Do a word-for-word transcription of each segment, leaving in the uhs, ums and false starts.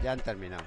ya han terminado.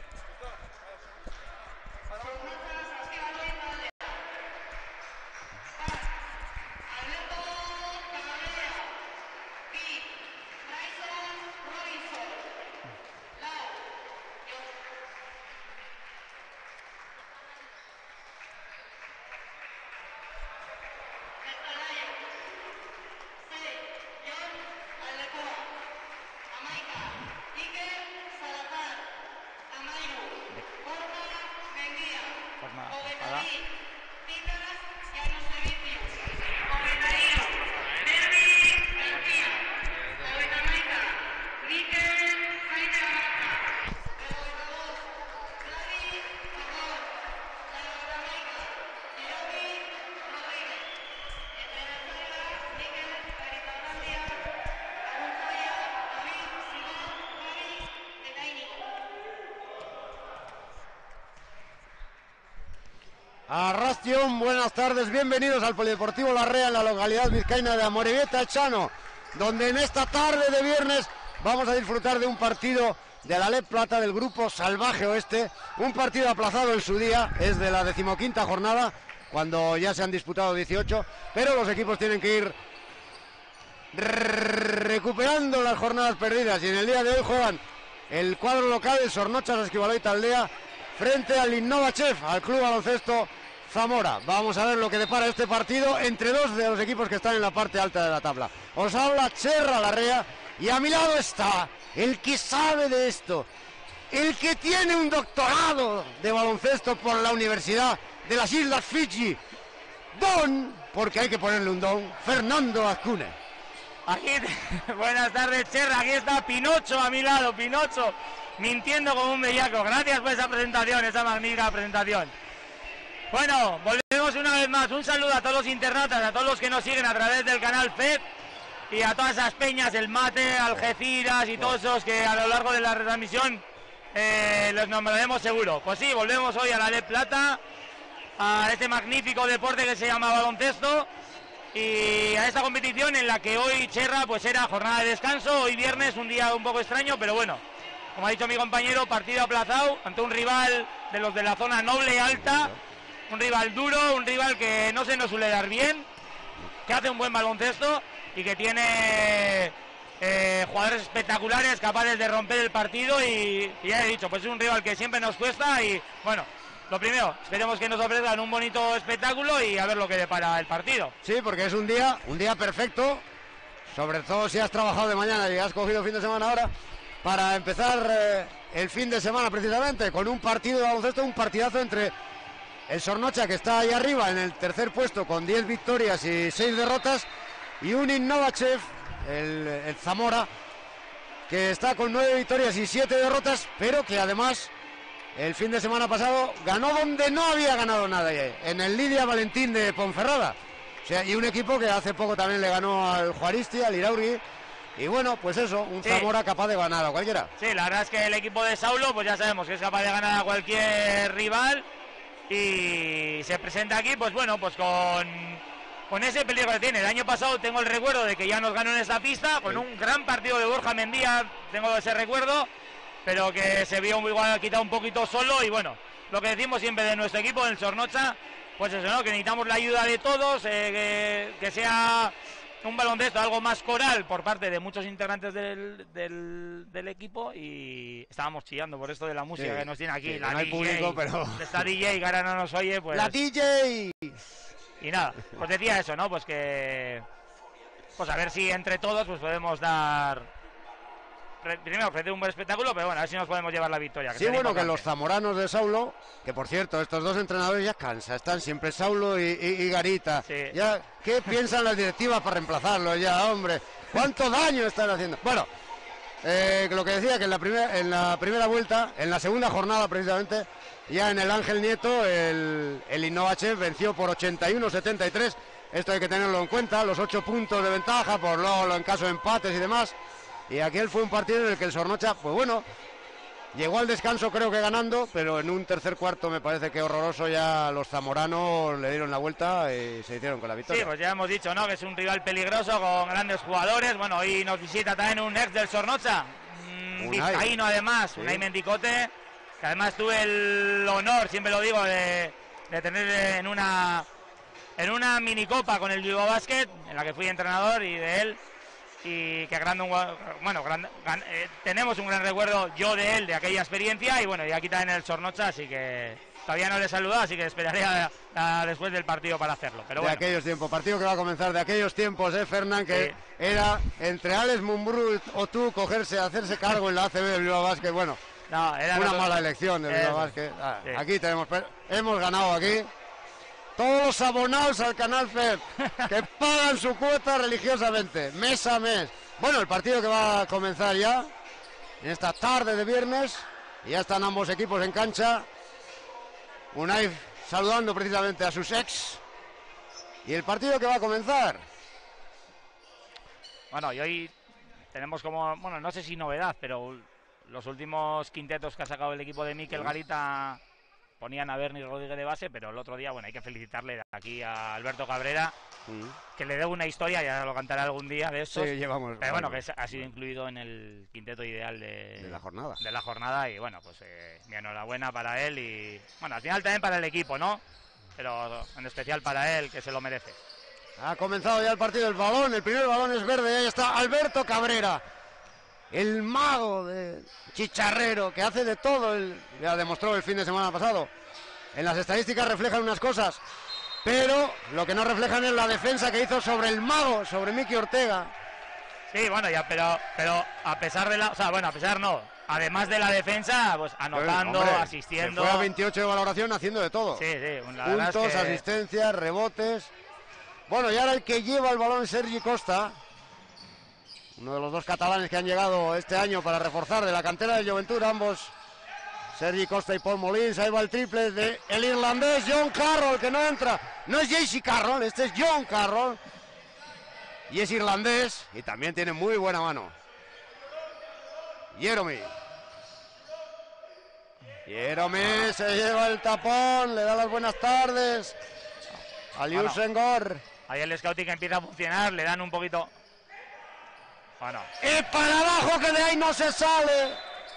Arrastion, buenas tardes, bienvenidos al Polideportivo Larrea en la localidad vizcaína de Amorebieta Echano, donde en esta tarde de viernes vamos a disfrutar de un partido de la Leb Plata del grupo Salvaje Oeste, un partido aplazado en su día, es de la decimoquinta jornada, cuando ya se han disputado dieciocho, pero los equipos tienen que ir recuperando las jornadas perdidas y en el día de hoy juegan el cuadro local, el Sornochas Esquibaloita Aldea, frente al Innovachev, al Club Baloncesto Zamora. Vamos a ver lo que depara este partido entre dos de los equipos que están en la parte alta de la tabla. Os habla Cherra Larrea y a mi lado está el que sabe de esto, el que tiene un doctorado de baloncesto por la Universidad de las Islas Fiji, Don, porque hay que ponerle un don, Fernando Azcuna. Aquí, buenas tardes, Cherra, aquí está Pinocho a mi lado, Pinocho, mintiendo como un bellaco. Gracias por esa presentación, esa magnífica presentación. Bueno, volvemos una vez más. Un saludo a todos los internautas, a todos los que nos siguen a través del canal F E D y a todas esas peñas, el Mate, Algeciras y todos esos que a lo largo de la retransmisión eh, los nombraremos seguro. Pues sí, volvemos hoy a la Leb Plata, a este magnífico deporte que se llama baloncesto y a esta competición en la que hoy, Cherra, pues era jornada de descanso, hoy viernes, un día un poco extraño, pero bueno, como ha dicho mi compañero, partido aplazado ante un rival de los de la zona noble alta, un rival duro, un rival que no se nos suele dar bien, que hace un buen baloncesto y que tiene eh, jugadores espectaculares capaces de romper el partido y, y ya he dicho, pues es un rival que siempre nos cuesta y bueno, lo primero, esperemos que nos ofrezcan un bonito espectáculo y a ver lo que depara el partido. Sí, porque es un día, un día perfecto, sobre todo si has trabajado de mañana y has cogido fin de semana ahora, para empezar eh, el fin de semana precisamente con un partido de baloncesto, un partidazo entre el Sornocha, que está ahí arriba en el tercer puesto con diez victorias y seis derrotas, y un Innovachev, el, el Zamora, que está con nueve victorias y siete derrotas, pero que además el fin de semana pasado ganó donde no había ganado nada, en el Lidia Valentín de Ponferrada. O sea, y un equipo que hace poco también le ganó al Juaristi, al Iraurgi. Y bueno, pues eso, un sí. Zamora capaz de ganar a cualquiera. Sí, la verdad es que el equipo de Saulo, pues ya sabemos que es capaz de ganar a cualquier rival. Y se presenta aquí, pues bueno, pues con, con ese peligro que tiene. El año pasado tengo el recuerdo de que ya nos ganó en esta pista, con sí. un gran partido de Borja Mendía, tengo ese recuerdo, pero que se vio igual quitado un poquito solo. Y bueno, lo que decimos siempre de nuestro equipo, del Sornocha, pues eso, ¿no? Que necesitamos la ayuda de todos, eh, que, que sea un baloncesto algo más coral por parte de muchos integrantes del, del, del equipo. Y estábamos chillando por esto de la música sí, que nos tiene aquí, sí, la no hay D J, público, pero esta D J que ahora no nos oye, pues la D J. Y nada, pues decía eso, ¿no? Pues que pues a ver si entre todos pues podemos dar, primero ofrecer un buen espectáculo, pero bueno, a ver si nos podemos llevar la victoria. Que sí, bueno, importante. Que los zamoranos de Saulo, que por cierto, estos dos entrenadores ya cansa, están siempre Saulo y, y, y Garita. Sí. Ya, ¿qué piensan las directivas para reemplazarlos ya, hombre? ¿Cuánto daño están haciendo? Bueno, eh, lo que decía, que en la, primera, en la primera vuelta, en la segunda jornada precisamente, ya en el Ángel Nieto, el, el Innovachev venció por ochenta y uno a setenta y tres. Esto hay que tenerlo en cuenta, los ocho puntos de ventaja, por luego en caso de empates y demás. Y aquel fue un partido en el que el Sornocha, pues bueno, llegó al descanso creo que ganando, pero en un tercer cuarto me parece que horroroso ya los zamoranos le dieron la vuelta y se hicieron con la victoria. Sí, pues ya hemos dicho, ¿no? Que es un rival peligroso con grandes jugadores. Bueno, hoy nos visita también un ex del Sornocha, un vizcaíno además, sí. Unai Mendicote, que además tuve el honor, siempre lo digo, de, de tener en una en una minicopa con el Bilbao Basket, en la que fui entrenador y de él, y que grande un, bueno, gran, gran, eh, tenemos un gran recuerdo yo de él, de aquella experiencia, y bueno, y aquí también en el Zornotza, así que todavía no le he saludado, así que esperaré a, a después del partido para hacerlo. Pero de bueno. aquellos tiempos, partido que va a comenzar de aquellos tiempos, ¿eh, Fernán? Que sí. Era entre Alex Mumbrú o tú cogerse, hacerse cargo en la A C B del Bilbao Basket. Bueno, no, era una mala elección del Bilbao Basket. Ah, sí. Aquí tenemos, hemos ganado aquí. Todos los abonados al canal F E P que pagan su cuota religiosamente, mes a mes. Bueno, el partido que va a comenzar ya, en esta tarde de viernes, y ya están ambos equipos en cancha. Unai saludando precisamente a sus ex. Y el partido que va a comenzar. Bueno, y hoy tenemos como, bueno, no sé si novedad, pero los últimos quintetos que ha sacado el equipo de Mikel Garita ponían a Berni Rodríguez de base, pero el otro día, bueno, hay que felicitarle aquí a Alberto Cabrera, mm. que le debe una historia, ya lo cantará algún día de estos. Sí, llevamos. Pero bueno, que ha sido incluido en el quinteto ideal de, de la jornada. De la jornada, y bueno, pues eh, mi enhorabuena para él y, bueno, al final también para el equipo, ¿no? Pero en especial para él, que se lo merece. Ha comenzado ya el partido, el balón, el primer balón es verde, y ahí está Alberto Cabrera, el mago de chicharrero, que hace de todo, el, ya demostró el fin de semana pasado. En las estadísticas reflejan unas cosas, pero lo que no reflejan es la defensa que hizo sobre el mago, sobre Miki Ortega. Sí, bueno, ya, pero, pero a pesar de la, o sea, bueno, a pesar no, además de la defensa, pues anotando, pues, hombre, asistiendo. Se fue a veintiocho de valoración haciendo de todo. Sí, sí, la puntos, que... asistencias, rebotes. Bueno, y ahora el que lleva el balón es Sergi Costa, uno de los dos catalanes que han llegado este año para reforzar de la cantera de Juventud, ambos, Sergi Costa y Paul Molins. Ahí va el triple de el irlandés John Carroll, que no entra. No es J C Carroll, este es John Carroll. Y es irlandés y también tiene muy buena mano. Jeremy. Jeremy se lleva el tapón, le da las buenas tardes a Liu Senghor. Ahí el scouting empieza a funcionar, le dan un poquito... Bueno. Y para abajo, que de ahí no se sale.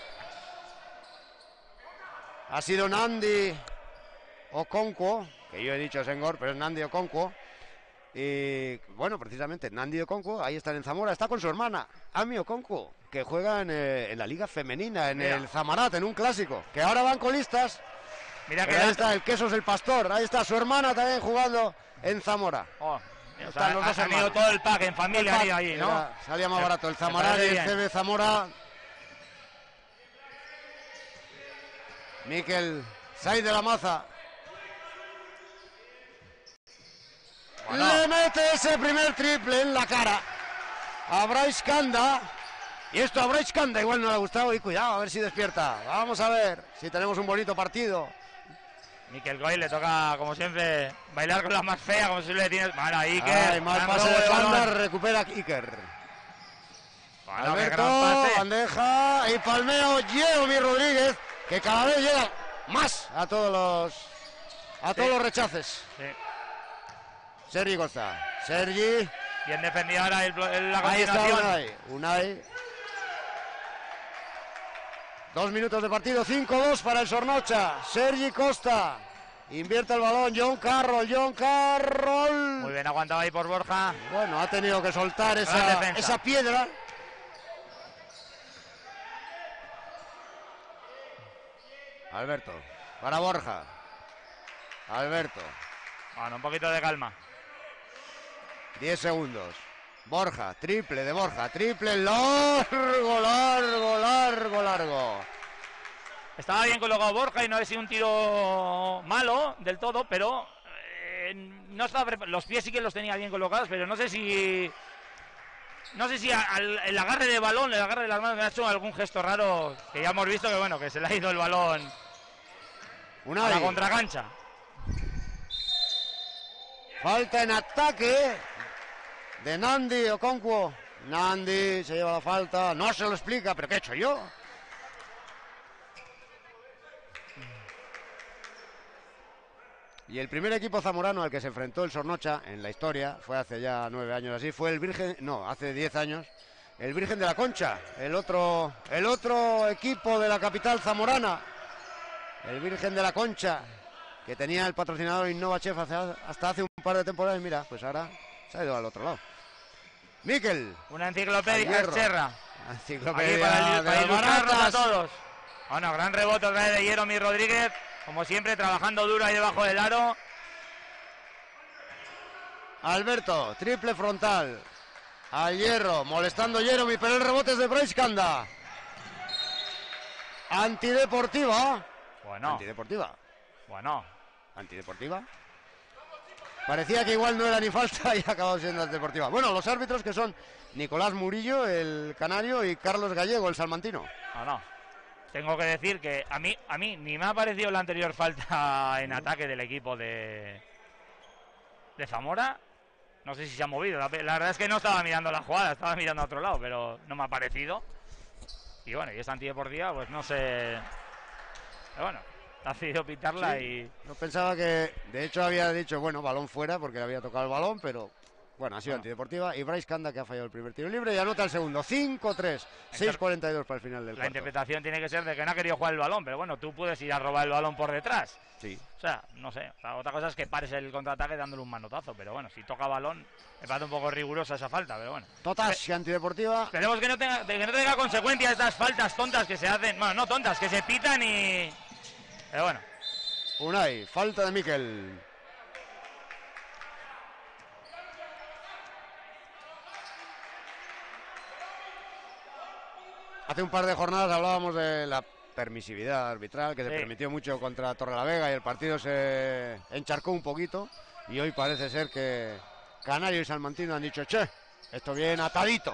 Ha sido Nandi Okonkwo, que yo he dicho Senghor, pero es Nandi Okonkwo. Y bueno, precisamente Nandi Okonkwo, ahí está en Zamora, está con su hermana, Ami Okonkwo, que juega en, eh, en la liga femenina, en Mira. el Zamarat, en un clásico, que ahora van colistas. Mira que ahí está el Quesos el Pastor, ahí está su hermana también jugando en Zamora. Oh. O sea, los dos han ido todo el pack en familia pack, ahí, ¿no? Era, salía más barato el Zamarat y el C B Zamora. Mikel Saiz de la Maza. Bueno. Le mete ese primer triple en la cara a Bryce Kanda. Y esto a Bryce Kanda igual no le ha gustado. Y cuidado, a ver si despierta. Vamos a ver si tenemos un bonito partido. Mikel Goy le toca, como siempre, bailar con la más fea, como si le tienes. Bueno, Iker. Ay, mal pase de Kanda, recupera Iker. Bueno, Alberto, bandeja y palmeo, Jeremy Rodríguez, que cada vez llega más a todos los a todos sí. los rechaces. Sí. Sergi Costa, Sergi. Bien defendido ahora el, el, la Ahí está Unai. Unai. Dos minutos de partido, cinco dos para el Zornotza. Sergi Costa invierte el balón, John Carroll, John Carroll. Muy bien aguantado ahí por Borja. Bueno, ha tenido que soltar esa, esa piedra. Alberto, para Borja. Alberto. Bueno, un poquito de calma. Diez segundos. Borja, triple de Borja, triple largo, largo, largo, largo. Estaba bien colocado Borja y no ha sido un tiro malo del todo, pero eh, no estaba los pies sí que los tenía bien colocados, pero no sé si no sé si al, el agarre de balón, el agarre de las manos me ha hecho algún gesto raro, que ya hemos visto que bueno, que se le ha ido el balón Unai. A la contracancha. Falta en ataque de Nandi Okonkwo. Nandi se lleva la falta, no se lo explica, pero ¿qué he hecho yo? Y el primer equipo zamorano al que se enfrentó el Zornotza en la historia, fue hace ya nueve años así, fue el Virgen, no, hace diez años, el Virgen de la Concha, el otro, el otro equipo de la capital zamorana, el Virgen de la Concha, que tenía el patrocinador InnovaChef hace, hasta hace un par de temporadas. Mira, pues ahora se ha ido al otro lado. Miquel. Una enciclopedia, Cherra. Una enciclopedia para, para ilustrarnos a todos. Bueno, Ah, gran rebote otra vez de Jeromy Rodríguez. Como siempre, trabajando duro ahí debajo del aro. Alberto, triple frontal. Al hierro, molestando Jeromy, pero el rebote es de Bryce Kanda. Antideportiva. Bueno. Antideportiva. Bueno. Antideportiva. Parecía que igual no era ni falta y ha acabado siendo antideportiva. Bueno, los árbitros que son Nicolás Murillo, el canario, y Carlos Gallego, el salmantino. No, no. Tengo que decir que a mí, a mí ni me ha parecido la anterior falta en ataque del equipo de, de Zamora. No sé si se ha movido. La, la verdad es que no estaba mirando la jugada, estaba mirando a otro lado, pero no me ha parecido. Y bueno, y esta antideportiva, pues no sé. Pero bueno, ha decidido pitarla sí, y. Yo pensaba que, de hecho, había dicho, bueno, balón fuera porque le había tocado el balón, pero. Bueno, ha sido bueno. Antideportiva. Y Bryce Kanda, que ha fallado el primer tiro libre y anota el segundo. cinco tres. seis cuarenta y dos para el final del La cuarto. interpretación tiene que ser de que no ha querido jugar el balón, pero bueno, tú puedes ir a robar el balón por detrás. Sí. O sea, no sé. O sea, otra cosa es que pares el contraataque dándole un manotazo, pero bueno, si toca balón, me parece un poco rigurosa esa falta, pero bueno. Totashi, antideportiva. Esperemos que no tenga, que no tenga consecuencias estas faltas tontas que se hacen. Bueno, no tontas, que se pitan y. Pero bueno. Unai, falta de Miquel. Hace un par de jornadas hablábamos de la permisividad arbitral que se sí. permitió mucho contra Torrelavega y el partido se encharcó un poquito y hoy parece ser que Canario y Salmantino han dicho, che, esto viene atadito.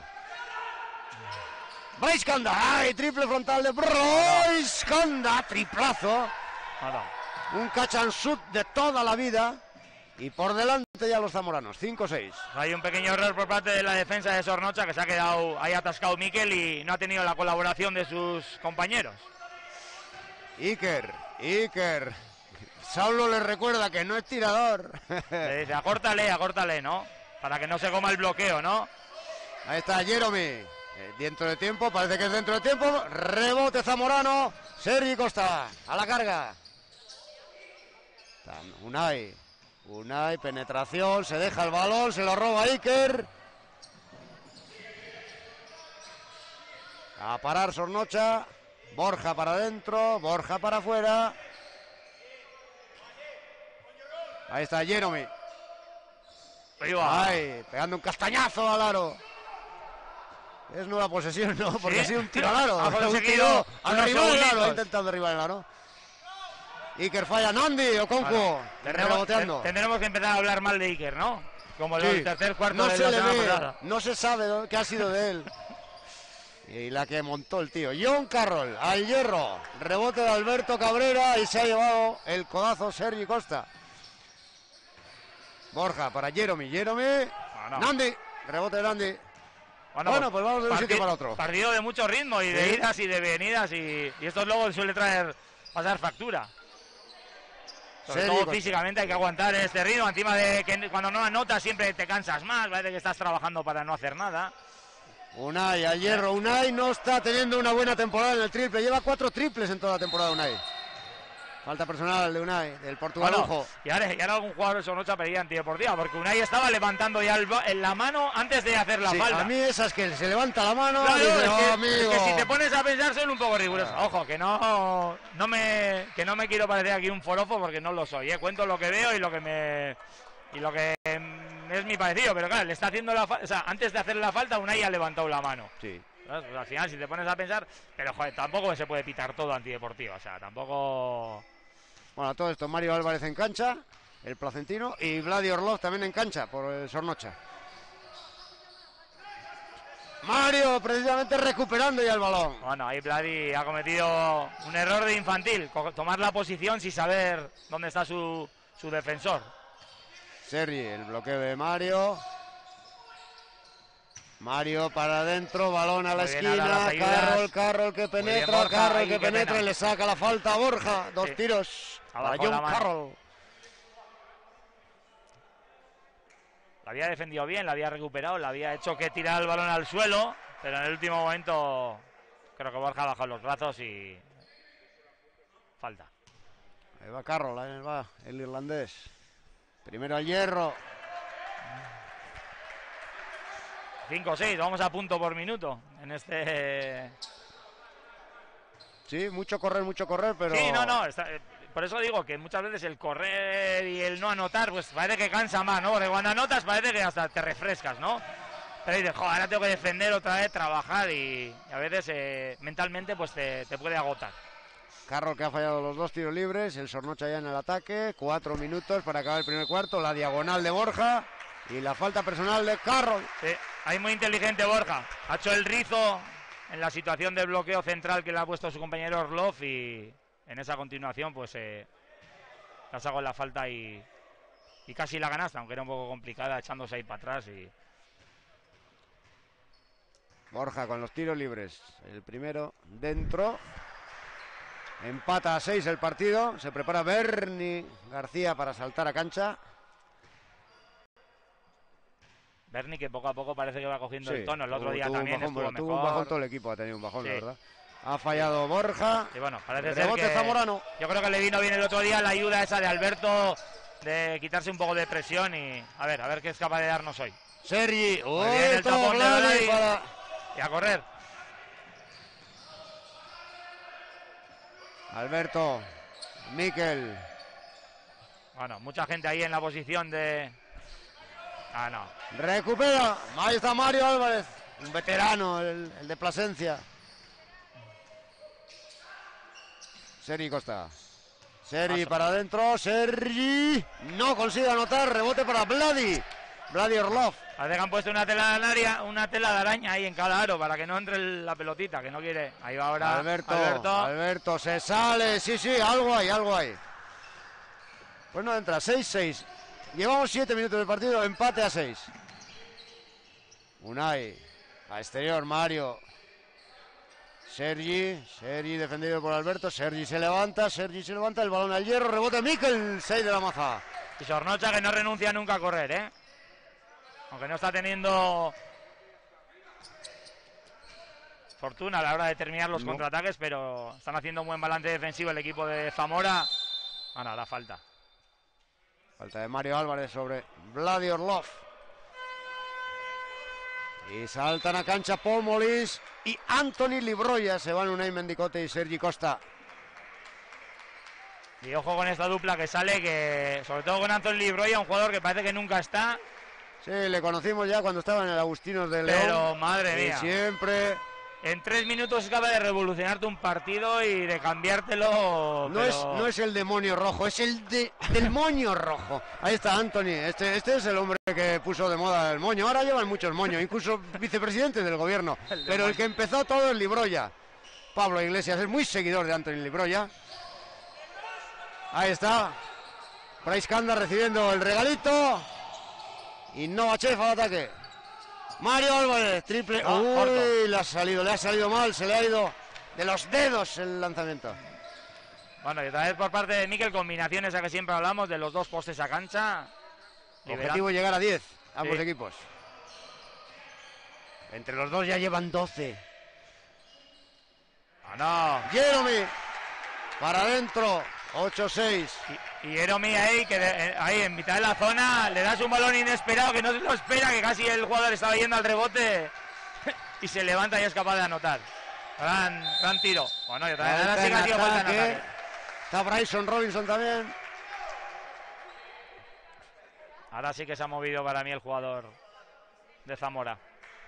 Bryce Kanda, ¡ay! Triple frontal de Bryce Kanda, triplazo. Un catch and shoot de toda la vida. Y por delante ya los zamoranos, cinco seis. Hay un pequeño error por parte de la defensa de Sornocha, que se ha quedado ahí atascado Miquel y no ha tenido la colaboración de sus compañeros. Iker, Iker. Saulo le recuerda que no es tirador. Le dice, acórtale, acórtale, ¿no? Para que no se coma el bloqueo, ¿no? Ahí está Jeromy. Eh, dentro de tiempo, parece que es dentro de tiempo. Rebote zamorano. Sergi Costa, a la carga. Unai. Unai, penetración, se deja el balón, se lo roba Iker. A parar Sornocha. Borja para adentro, Borja para afuera. Ahí está Jeromy. Ay, pegando un castañazo al aro. Es nueva posesión, ¿no? Porque ¿sí? Ha sido un tiro al aro. Ha conseguido al rival del aro, ha intentado derribar el aro. Iker falla, Nandi, Okonkwo, bueno, tendremos, tendremos que empezar a hablar mal de Iker, ¿no? Como sí. El tercer cuarto no de se la le ve, pasada. No se sabe qué ha sido de él. Y la que montó el tío. John Carroll, al hierro. Rebote de Alberto Cabrera y se ha llevado el codazo Sergi Costa. Borja para Jeromy, Jeromy. Bueno. Nandi, rebote de Nandi. Bueno, bueno, pues vamos de un sitio para otro. Partido de mucho ritmo y ¿sí? De idas y de venidas y, y esto luego suele traer, pasar factura. Sobre todo Costa. Físicamente hay que aguantar este ritmo, encima de que cuando no anotas siempre te cansas más, parece que estás trabajando para no hacer nada. Unai al hierro, Unai no está teniendo una buena temporada en el triple, lleva cuatro triples en toda la temporada Unai. Falta personal de Unai, del portugalujo. Bueno, y, ahora, y ahora algún jugador de Sornocha pedía antideportiva, porque Unai estaba levantando ya el, en la mano antes de hacer la sí, falta. A mí esas que se levanta la mano, claro, dice, es, oh, que, amigo. Es que si te pones a pensar son un poco rigurosos. Ah. Ojo, que no, no me, que no me quiero parecer aquí un forofo porque no lo soy, ¿eh? Cuento lo que veo y lo que me y lo que es mi parecido, pero claro, le está haciendo la falta, o sea, antes de hacer la falta Unai ha levantado la mano. Sí. Pues al final si te pones a pensar, pero joder, tampoco se puede pitar todo antideportivo, o sea, tampoco. Bueno, todo esto, Mario Álvarez en cancha, el placentino, y Vladi Orlov también en cancha por el Sornocha. Mario precisamente recuperando ya el balón. Bueno, ahí Vladi ha cometido un error de infantil, tomar la posición sin saber dónde está su, su defensor. Sergi, el bloqueo de Mario. Mario para adentro, balón a la esquina, Carroll, Carroll que penetra, bien, Carroll que penetra pena. Y le saca la falta a Borja, dos sí. tiros para John Carroll. La había defendido bien, la había recuperado, la había hecho que tirar el balón al suelo, pero en el último momento creo que Borja ha bajado los brazos y falta. Ahí va Carroll, ahí va el irlandés. Primero al hierro. cinco seis, vamos a punto por minuto en este... Sí, mucho correr, mucho correr, pero... Sí, no, no, está, por eso digo que muchas veces el correr y el no anotar, pues parece que cansa más, ¿no? Porque cuando anotas parece que hasta te refrescas, ¿no? Pero dices, joder, ahora tengo que defender otra vez, trabajar y, y a veces eh, mentalmente pues te, te puede agotar. Carroll que ha fallado los dos tiros libres, el Sornocha ya en el ataque, cuatro minutos para acabar el primer cuarto, la diagonal de Borja y la falta personal de Carroll. Sí, ahí muy inteligente Borja, ha hecho el rizo en la situación de bloqueo central que le ha puesto su compañero Orlov y en esa continuación pues eh, ha sacado la falta y, y casi la ganaste, aunque era un poco complicada echándose ahí para atrás. Y Borja con los tiros libres, el primero dentro. Empata a seis el partido. Se prepara Bernie García para saltar a cancha. Bernie que poco a poco parece que va cogiendo Sí, el tono. El otro tuvo, día tuvo también un bajón, estuvo tuvo mejor. un bajón, todo el equipo ha tenido un bajón, Sí. la verdad. Ha fallado Borja. Y bueno, parece Rebote ser que Zamorano. Yo creo que le vino bien el otro día la ayuda esa de Alberto de quitarse un poco de presión y a ver, a ver qué es capaz de darnos hoy. Sergi. Muy bien el Otro tapón de Vladi Vladi. para... Y a correr. Alberto. Miquel. Bueno, mucha gente ahí en la posición de... Ah, no. Recupera. Ahí está Mario Álvarez. Un veterano, el, el de Plasencia. Sergi Costa. Sergi Paso. para adentro. Sergi. No consigue anotar. Rebote para Vladi. Vladi Orlov. Parece que han puesto una tela de araña, una tela de araña ahí en cada aro para que no entre el- la pelotita, que no quiere. Ahí va ahora Alberto, Alberto. Alberto se sale, sí, sí, algo hay, algo hay. Pues no entra, seis seis. Llevamos siete minutos de partido, empate a seis. Unai, a exterior, Mario. Sergi, Sergi defendido por Alberto, Sergi se levanta, Sergi se levanta, el balón al hierro, rebote Miquel, seis de la maza. Y Sornocha que no renuncia nunca a correr, ¿eh? Aunque no está teniendo fortuna a la hora de terminar los No. contraataques, pero están haciendo un buen balance defensivo el equipo de Zamora. Bueno, la falta. Falta de Mario Álvarez sobre Vladi Orlov. Y saltan a cancha Paul Molís y Anthony Libroya. Se van Unai Mendicote y Sergi Costa. Y ojo con esta dupla que sale, que sobre todo con Anthony Libroya, un jugador que parece que nunca está, Sí, le conocimos ya cuando estaba en el Agustinos de León. pero madre Y mía. siempre... En tres minutos es capaz de revolucionarte un partido y de cambiártelo. No, pero... es, no es el demonio rojo, es el de, del moño rojo. Ahí está Anthony. Este, este es el hombre que puso de moda el moño. Ahora llevan muchos moños, incluso vicepresidente del gobierno. El Pero el demonio. que empezó todo es Libroya. Pablo Iglesias es muy seguidor de Anthony Libroya. Ahí está. Bryce Kanda recibiendo el regalito. Y Novachev al ataque. Mario Álvarez, triple. No, Uy, corto. le ha salido, le ha salido mal, se le ha ido de los dedos el lanzamiento. Bueno, y otra vez por parte de Miquel, combinaciones a que siempre hablamos de los dos postes a cancha. Objetivo llegar a diez, ambos Sí. equipos. Entre los dos ya llevan doce. Ah, no. Jeremy, para adentro, ocho seis. Y, y Eromi ahí, que de- eh, ahí en mitad de la zona le das un balón inesperado que no se lo espera, que casi el jugador estaba yendo al rebote y se levanta y es capaz de anotar. Gran, gran tiro. Bueno, y otra vez, ahora sí que ha sido falta en ataque. Está Bryson Robinson también. Ahora sí que se ha movido para mí el jugador de Zamora.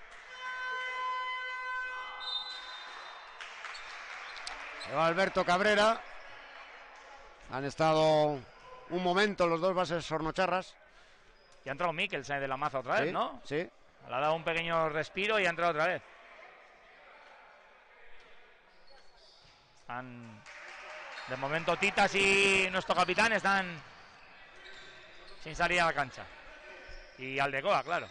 Se va Alberto Cabrera. Han estado un momento los dos bases sornocharras. Y ha entrado Miquel de la maza otra vez, Sí, ¿no? sí. Le ha dado un pequeño respiro y ha entrado otra vez. Están... De momento Titas y nuestro capitán están sin salir a la cancha. Y Aldecoa, claro.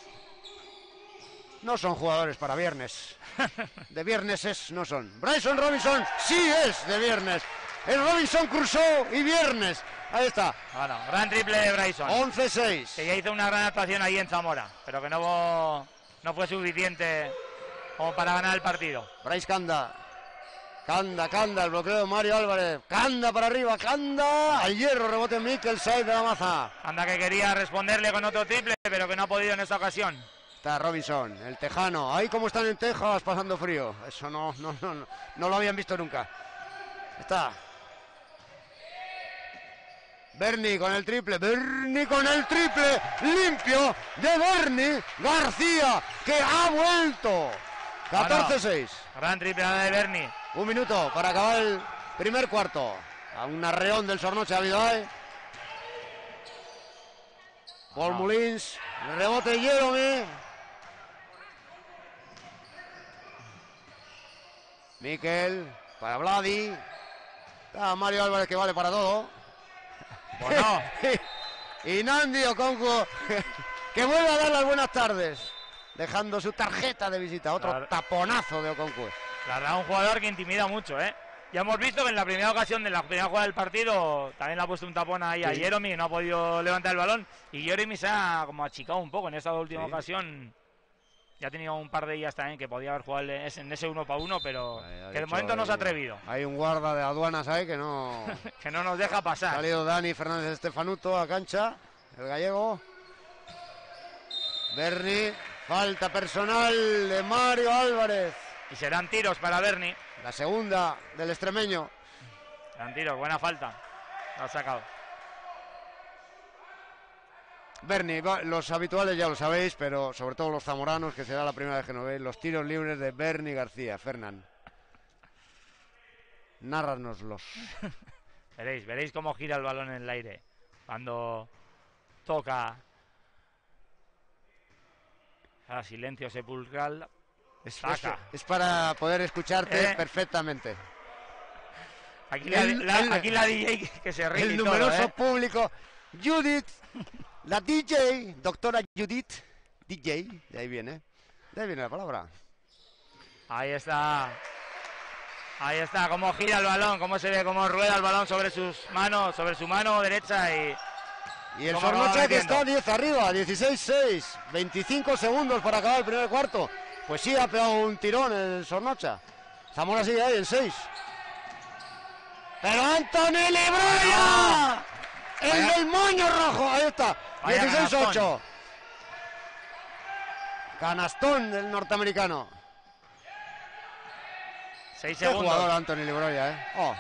No son jugadores para viernes. De viernes es, no son. Bryson Robinson sí es de viernes. Es Robinson Crusoe y viernes. Ahí está. Bueno, gran triple de Bryson. once seis. Que ya hizo una gran actuación ahí en Zamora, pero que no, no fue suficiente como para ganar el partido. Bryce Canda. Canda, Canda, el bloqueo de Mario Álvarez. Canda para arriba, Canda. Al hierro, rebote Mikel Said de la Maza. Canda que quería responderle con otro triple, pero que no ha podido en esta ocasión. Está Robinson, el tejano. Ahí como están en Texas pasando frío. Eso no, no, no, no, no lo habían visto nunca. Está Bernie con el triple, Bernie con el triple, limpio de Bernie García, que ha vuelto. catorce seis. Bueno, gran triple de Bernie. Un minuto para acabar el primer cuarto. A un arreón del Sornocha ha habido ahí. Paul no. Mullins, rebote Jeremy. Mikel para Vladi. Ah, Mario Álvarez que vale para todo. Bueno. Y Nandi Okonkwo que vuelve a dar las buenas tardes, dejando su tarjeta de visita. Otro claro. taponazo de Okonkwo. La verdad, un jugador que intimida mucho, ¿eh? Ya hemos visto que en la primera ocasión de la primera jugada del partido también le ha puesto un tapón ahí sí. a Jeremy, que no ha podido levantar el balón. Y Jeremy se ha como achicado un poco en esta última sí. ocasión. Ya ha tenido un par de ellas también que podía haber jugado en ese uno para uno, pero ay, que de momento no se ha atrevido. Hay un guarda de aduanas ahí que no... que no nos deja pasar. Ha salido Dani Fernández Estefanuto a cancha, el gallego. Bernie, falta personal de Mario Álvarez. Y serán tiros para Bernie. La segunda del extremeño. Serán tiros, buena falta. Lo ha sacado. Bernie, los habituales ya lo sabéis, pero sobre todo los zamoranos, que será la primera vez que nos veis, los tiros libres de Bernie García. Fernán, nárranoslos. Veréis, veréis cómo gira el balón en el aire cuando toca. A silencio sepulcral. Es, es, es para poder escucharte eh. perfectamente. Aquí la, el, la, el, aquí la D J que se ríe. El numeroso todo, ¿eh? público. Judith, la D J, doctora Judith, D J, de ahí viene. De ahí viene la palabra. Ahí está. Ahí está, cómo gira el balón, cómo se ve, cómo rueda el balón sobre sus manos, sobre su mano derecha y... Y el Sornocha que está diez arriba, dieciséis seis, veinticinco segundos para acabar el primer cuarto. Pues sí, ha pegado un tirón el Sornocha. Zamora sigue ahí en seis. Pero Anthony Libroya, el Vaya. del moño rojo, ahí está, dieciséis ocho. Canastón del norteamericano. seis Qué segundos. Jugador Anthony Libroya, eh. Oh.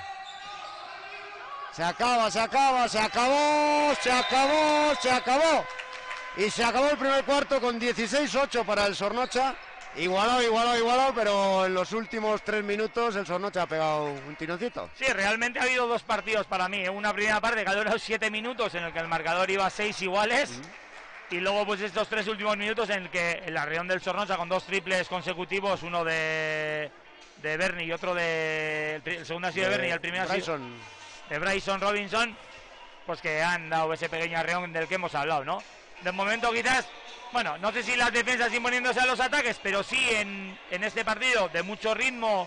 Se acaba, se acaba, se acabó, se acabó, se acabó. Y se acabó el primer cuarto con dieciséis ocho para el Sornocha. Igualado, igualado, igualado, pero en los últimos tres minutos el Sornocha ha pegado un tironcito. Sí, realmente ha habido dos partidos para mí. Una primera parte que ha durado siete minutos en el que el marcador iba a seis iguales. Mm. Y luego pues estos tres últimos minutos en el que el arreón del Sornocha con dos triples consecutivos, uno de, de Bernie y otro de... El segundo ha sido de, de Bernie y el primero Bryson. ha sido de Bryson Robinson, pues que han dado ese pequeño arreón del que hemos hablado, ¿no? De momento quizás... Bueno, no sé si las defensas imponiéndose a los ataques, pero sí en, en este partido de mucho ritmo.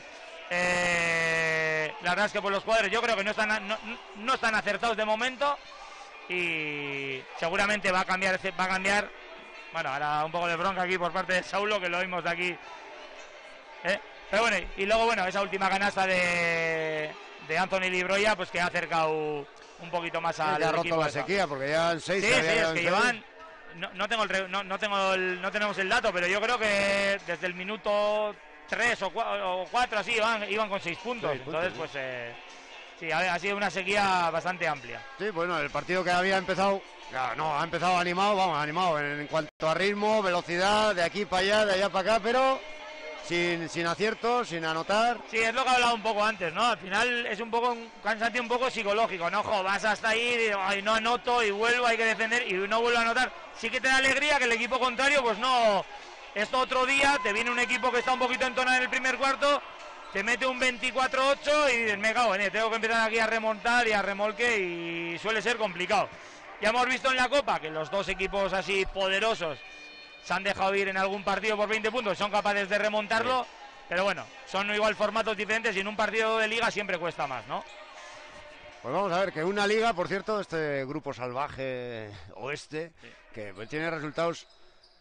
Eh, la verdad es que por los jugadores yo creo que no están, no, no están acertados de momento. Y seguramente va a cambiar, va a cambiar. Bueno, ahora un poco de bronca aquí por parte de Saulo, que lo vimos de aquí. ¿Eh? Pero bueno, y luego bueno, esa última canasta de, de Anthony Libroya, pues que ha acercado un poquito más al equipo. Ha roto la esa. sequía, porque ya en seis. Sí, sí, es que llevan... No, no tengo el no, no tengo el, no tenemos el dato, pero yo creo que desde el minuto tres o cuatro así iban, iban con seis puntos. Seis Entonces, puntos, pues eh, sí, ha, ha sido una sequía bastante amplia. Sí, bueno, el partido que había empezado, claro, no, ha empezado animado, vamos, animado en, en cuanto a ritmo, velocidad, de aquí para allá, de allá para acá, pero sin, sin aciertos, sin anotar. Sí, es lo que he hablado un poco antes, ¿no? Al final es un poco un cansancio un poco psicológico, ¿no? Jo, vas hasta ahí, y no anoto y vuelvo, hay que defender y no vuelvo a anotar. Sí que te da alegría que el equipo contrario, pues no, esto otro día, te viene un equipo que está un poquito entonado en el primer cuarto, te mete un veinticuatro ocho y dices, me cago en él, tengo que empezar aquí a remontar y a remolque y suele ser complicado. Ya hemos visto en la Copa que los dos equipos así poderosos se han dejado ir en algún partido por veinte puntos, son capaces de remontarlo, sí. Pero bueno, son igual formatos diferentes y en un partido de liga siempre cuesta más, ¿no? Pues vamos a ver, que una liga, por cierto, este grupo salvaje oeste, sí. que pues tiene resultados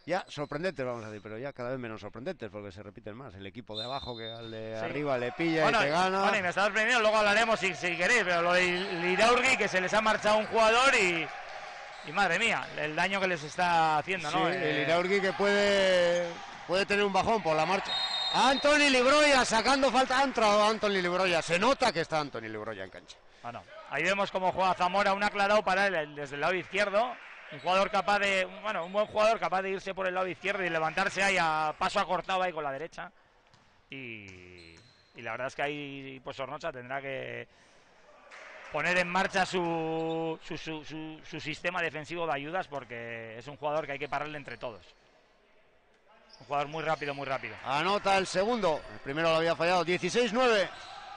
ya sorprendentes, vamos a decir, pero ya cada vez menos sorprendentes porque se repiten más. El equipo de abajo que al de sí. arriba le pilla bueno, y te gana. Bueno, y me está sorprendiendo, luego hablaremos si, si queréis, pero lo de Liraurgi, que se les ha marchado un jugador y, y madre mía, el daño que les está haciendo, sí, ¿no? El eh... Liraurgi que puede, puede tener un bajón por la marcha. Anthony Libroya sacando falta, ha entrado Anthony Libroya, se nota que está Anthony Libroya en cancha. Bueno, ahí vemos cómo juega Zamora, un aclarado para él desde el lado izquierdo. Un jugador capaz de, bueno, un buen jugador capaz de irse por el lado izquierdo y levantarse ahí a paso acortado ahí con la derecha. Y, y la verdad es que ahí pues Zornocha tendrá que poner en marcha su su, su, su su sistema defensivo de ayudas porque es un jugador que hay que pararle entre todos. Un jugador muy rápido, muy rápido. Anota el segundo, el primero lo había fallado, dieciséis nueve.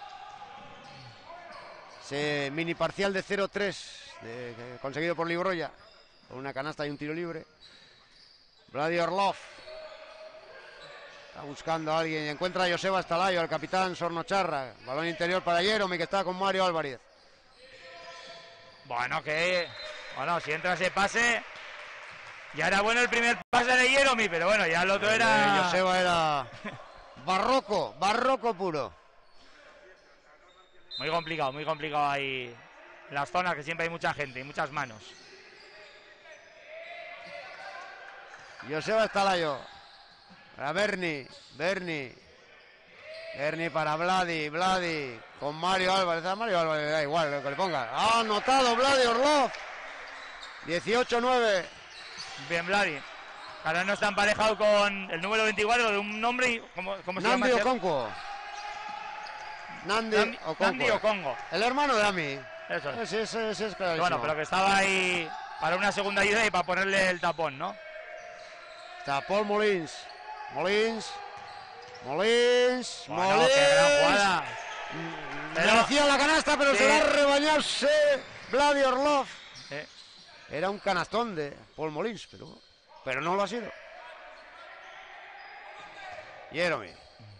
Ese mini parcial de cero tres conseguido por Libroya. Con una canasta y un tiro libre. Vladi Orlov. Está buscando a alguien y encuentra a Joseba Stalayo, el capitán Zornocharra. Balón interior para Jeromi, que está con Mario Álvarez. Bueno, que... Bueno, si entra ese pase... Ya era bueno el primer pase de Jeromi, pero bueno, ya el otro el era... Joseba era... barroco, barroco puro. Muy complicado, muy complicado ahí... En las zonas que siempre hay mucha gente y muchas manos. Joseba Stalayo. Para Berni. Berni. Berni para Vladi. Vladi. Con Mario Álvarez. A Mario Álvarez le da igual lo que le ponga. Ha anotado Vladi Orlov. dieciocho nueve. Bien, Vladi. Ahora no está emparejado con el número veinticuatro de un nombre. ¿Cómo, cómo se Nandi llama? Okonkwo. Nandi, Nandi Okonkwo. Nandi Okonkwo. El hermano de Ami. Eso es. Ese, ese, ese es clarísimo. Bueno, pero que estaba ahí para una segunda ayuda y para ponerle el tapón, ¿no? Está Paul Molins. Molins. Molins. Bueno, Molins. qué gran jugada. Le hacía la canasta, pero sí. Se va a rebañarse Vladi Orlov. Sí. Era un canastón de Paul Molins, pero, pero no lo ha sido. Jeromi.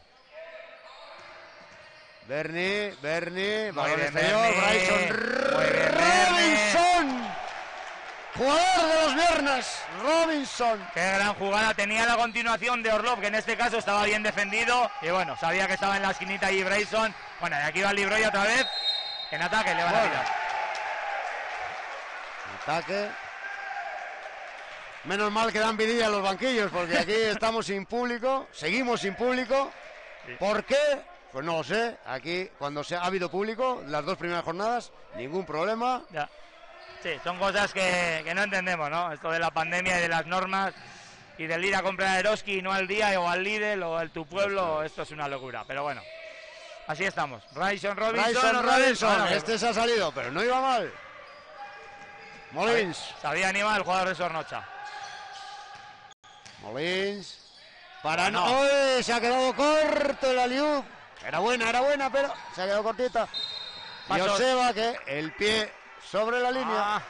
Berni, Berni, balón exterior, Bryson Robinson, jugador de los viernes, Robinson. Qué gran jugada tenía la continuación de Orlov, que en este caso estaba bien defendido, y bueno, sabía que estaba en la esquinita allí Bryson. Bueno, de aquí va el Libroya otra vez, en ataque le van bueno. a tirar. Ataque. Menos mal que dan vidilla en los banquillos, porque aquí estamos sin público, seguimos sin público. Sí. ¿Por qué? Pues no lo sé, aquí cuando se ha habido público, las dos primeras jornadas, ningún problema. Ya. Sí, son cosas que, que no entendemos, ¿no? Esto de la pandemia y de las normas y del ir a comprar a Eroski y no al día o al Lidl o al tu pueblo, esto es una locura, pero bueno, así estamos. Bryson Robinson, Bryson Robinson, bueno, este se ha salido, pero no iba mal. Molins. Se había animado el jugador de Zornocha. Molins. Para no. ¡Oh! Se ha quedado corto el alley-oop. Era buena, era buena, pero se ha quedado cortita. Joseba, que el pie sobre la línea. Ah.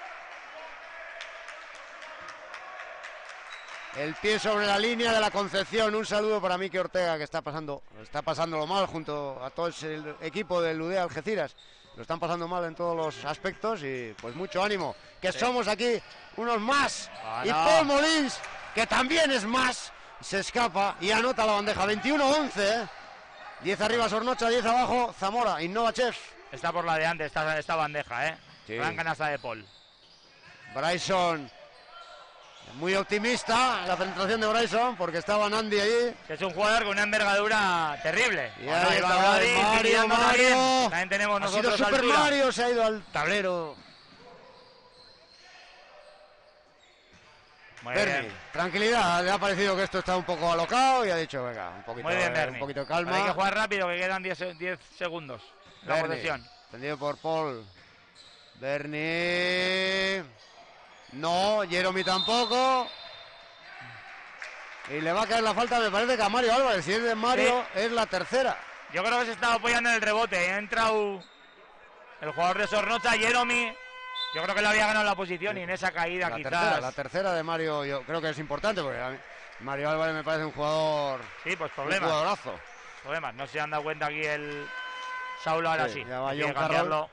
El pie sobre la línea de la Concepción. Un saludo para Miki Ortega, que está pasando, está pasándolo mal junto a todo el equipo del Udea Algeciras. Lo están pasando mal en todos los aspectos y pues mucho ánimo. Que sí. Somos aquí unos más. Ah, y no. Paul Molins, que también es más, se escapa y anota la bandeja. veintiuno once, ¿eh? diez arriba Zornocha, diez abajo Zamora, Innovachev. Está por la de antes esta, esta bandeja, ¿eh? Sí. Gran canasta de Paul. Bryson, muy optimista la penetración de Bryson, porque estaba Nandi allí. Es un jugador con una envergadura terrible. Y ahí ahí está Mario, Mario, Mario. También tenemos ha nosotros sido Super altura. Mario, se ha ido al tablero. Muy Berni, bien. Tranquilidad, le ha parecido que esto está un poco alocado y ha dicho, venga, un poquito, Muy bien, eh, un poquito de calma. Pero hay que jugar rápido, que quedan diez segundos. La posesión. Tendido por Paul. Berni. No, Jeromi tampoco. Y le va a caer la falta, me parece que a Mario Álvarez. Si es de Mario, sí. Es la tercera. Yo creo que se estaba apoyando en el rebote. Ha entrado el jugador de Zornocha, Jeromi. Yo creo que le había ganado la posición sí. Y en esa caída la quizás... Tercera, la tercera de Mario yo creo que es importante porque a mí Mario Álvarez me parece un jugador... Sí, pues problemas. Un jugadorazo. Problemas. No se han dado cuenta aquí el Saulo ahora sí. sí. Ya va John Carroll.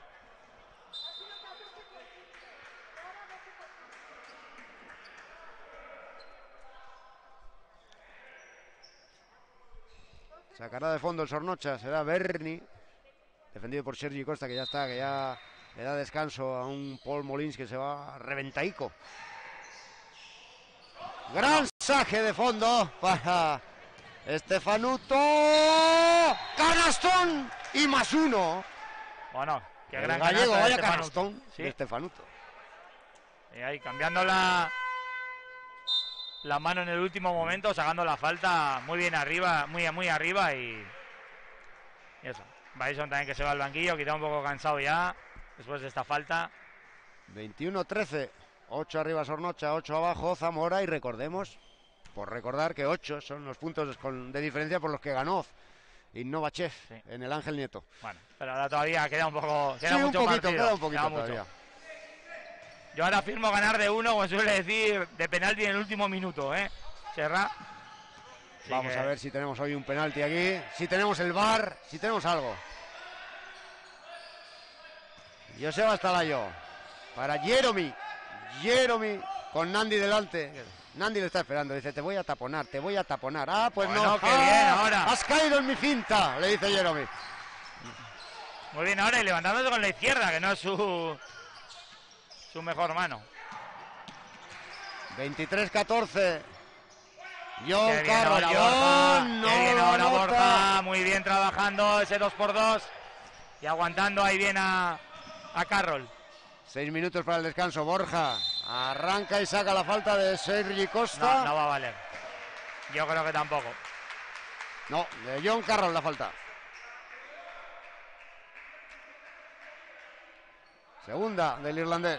Sacará de fondo el Zornocha, será Berni. Defendido por Sergi Costa, que ya está, que ya le da descanso a un Paul Molins que se va reventaico. Gran saque de fondo para Estefanuto. ¡Canastón! Y más uno. Bueno, qué el gran gallego, canasta de vaya Estefanuto. canastón Sí. de Estefanuto. Y ahí cambiando la, la mano en el último momento, sacando la falta muy bien arriba, muy, muy arriba y, y eso. Bryson también que se va al banquillo, quizá un poco cansado ya después de esta falta. veintiuno trece, ocho arriba Zornocha, ocho abajo Zamora, y recordemos, por recordar que ocho son los puntos con, de diferencia por los que ganó Innovachev sí. en el Ángel Nieto. Bueno, pero ahora todavía queda un poco, queda sí, mucho un poquito, partido, queda un poquito queda todavía. Mucho. Yo ahora firmo ganar de uno, como suele decir, de penalti en el último minuto, ¿eh? Serra. Así Vamos que... a ver si tenemos hoy un penalti aquí, si tenemos el V A R, si tenemos algo. Joseba Stalayo para Jeromy. Jeromy con Nandi delante. Nandi le está esperando, dice, te voy a taponar, te voy a taponar. Ah, pues bueno, no. Qué ah, bien ahora. Has caído en mi finta, le dice Jeromy. Muy bien ahora y levantándose con la izquierda, que no es su, su mejor mano. veintitrés catorce. John Qué bien Carroll, ahora John, Borja, no qué bien ahora nota. Borja, muy bien trabajando ese dos por dos y aguantando ahí bien a, a Carroll. Seis minutos para el descanso, Borja arranca y saca la falta de Sergi Costa. No, no va a valer. Yo creo que tampoco. No, de John Carroll la falta. Segunda del irlandés.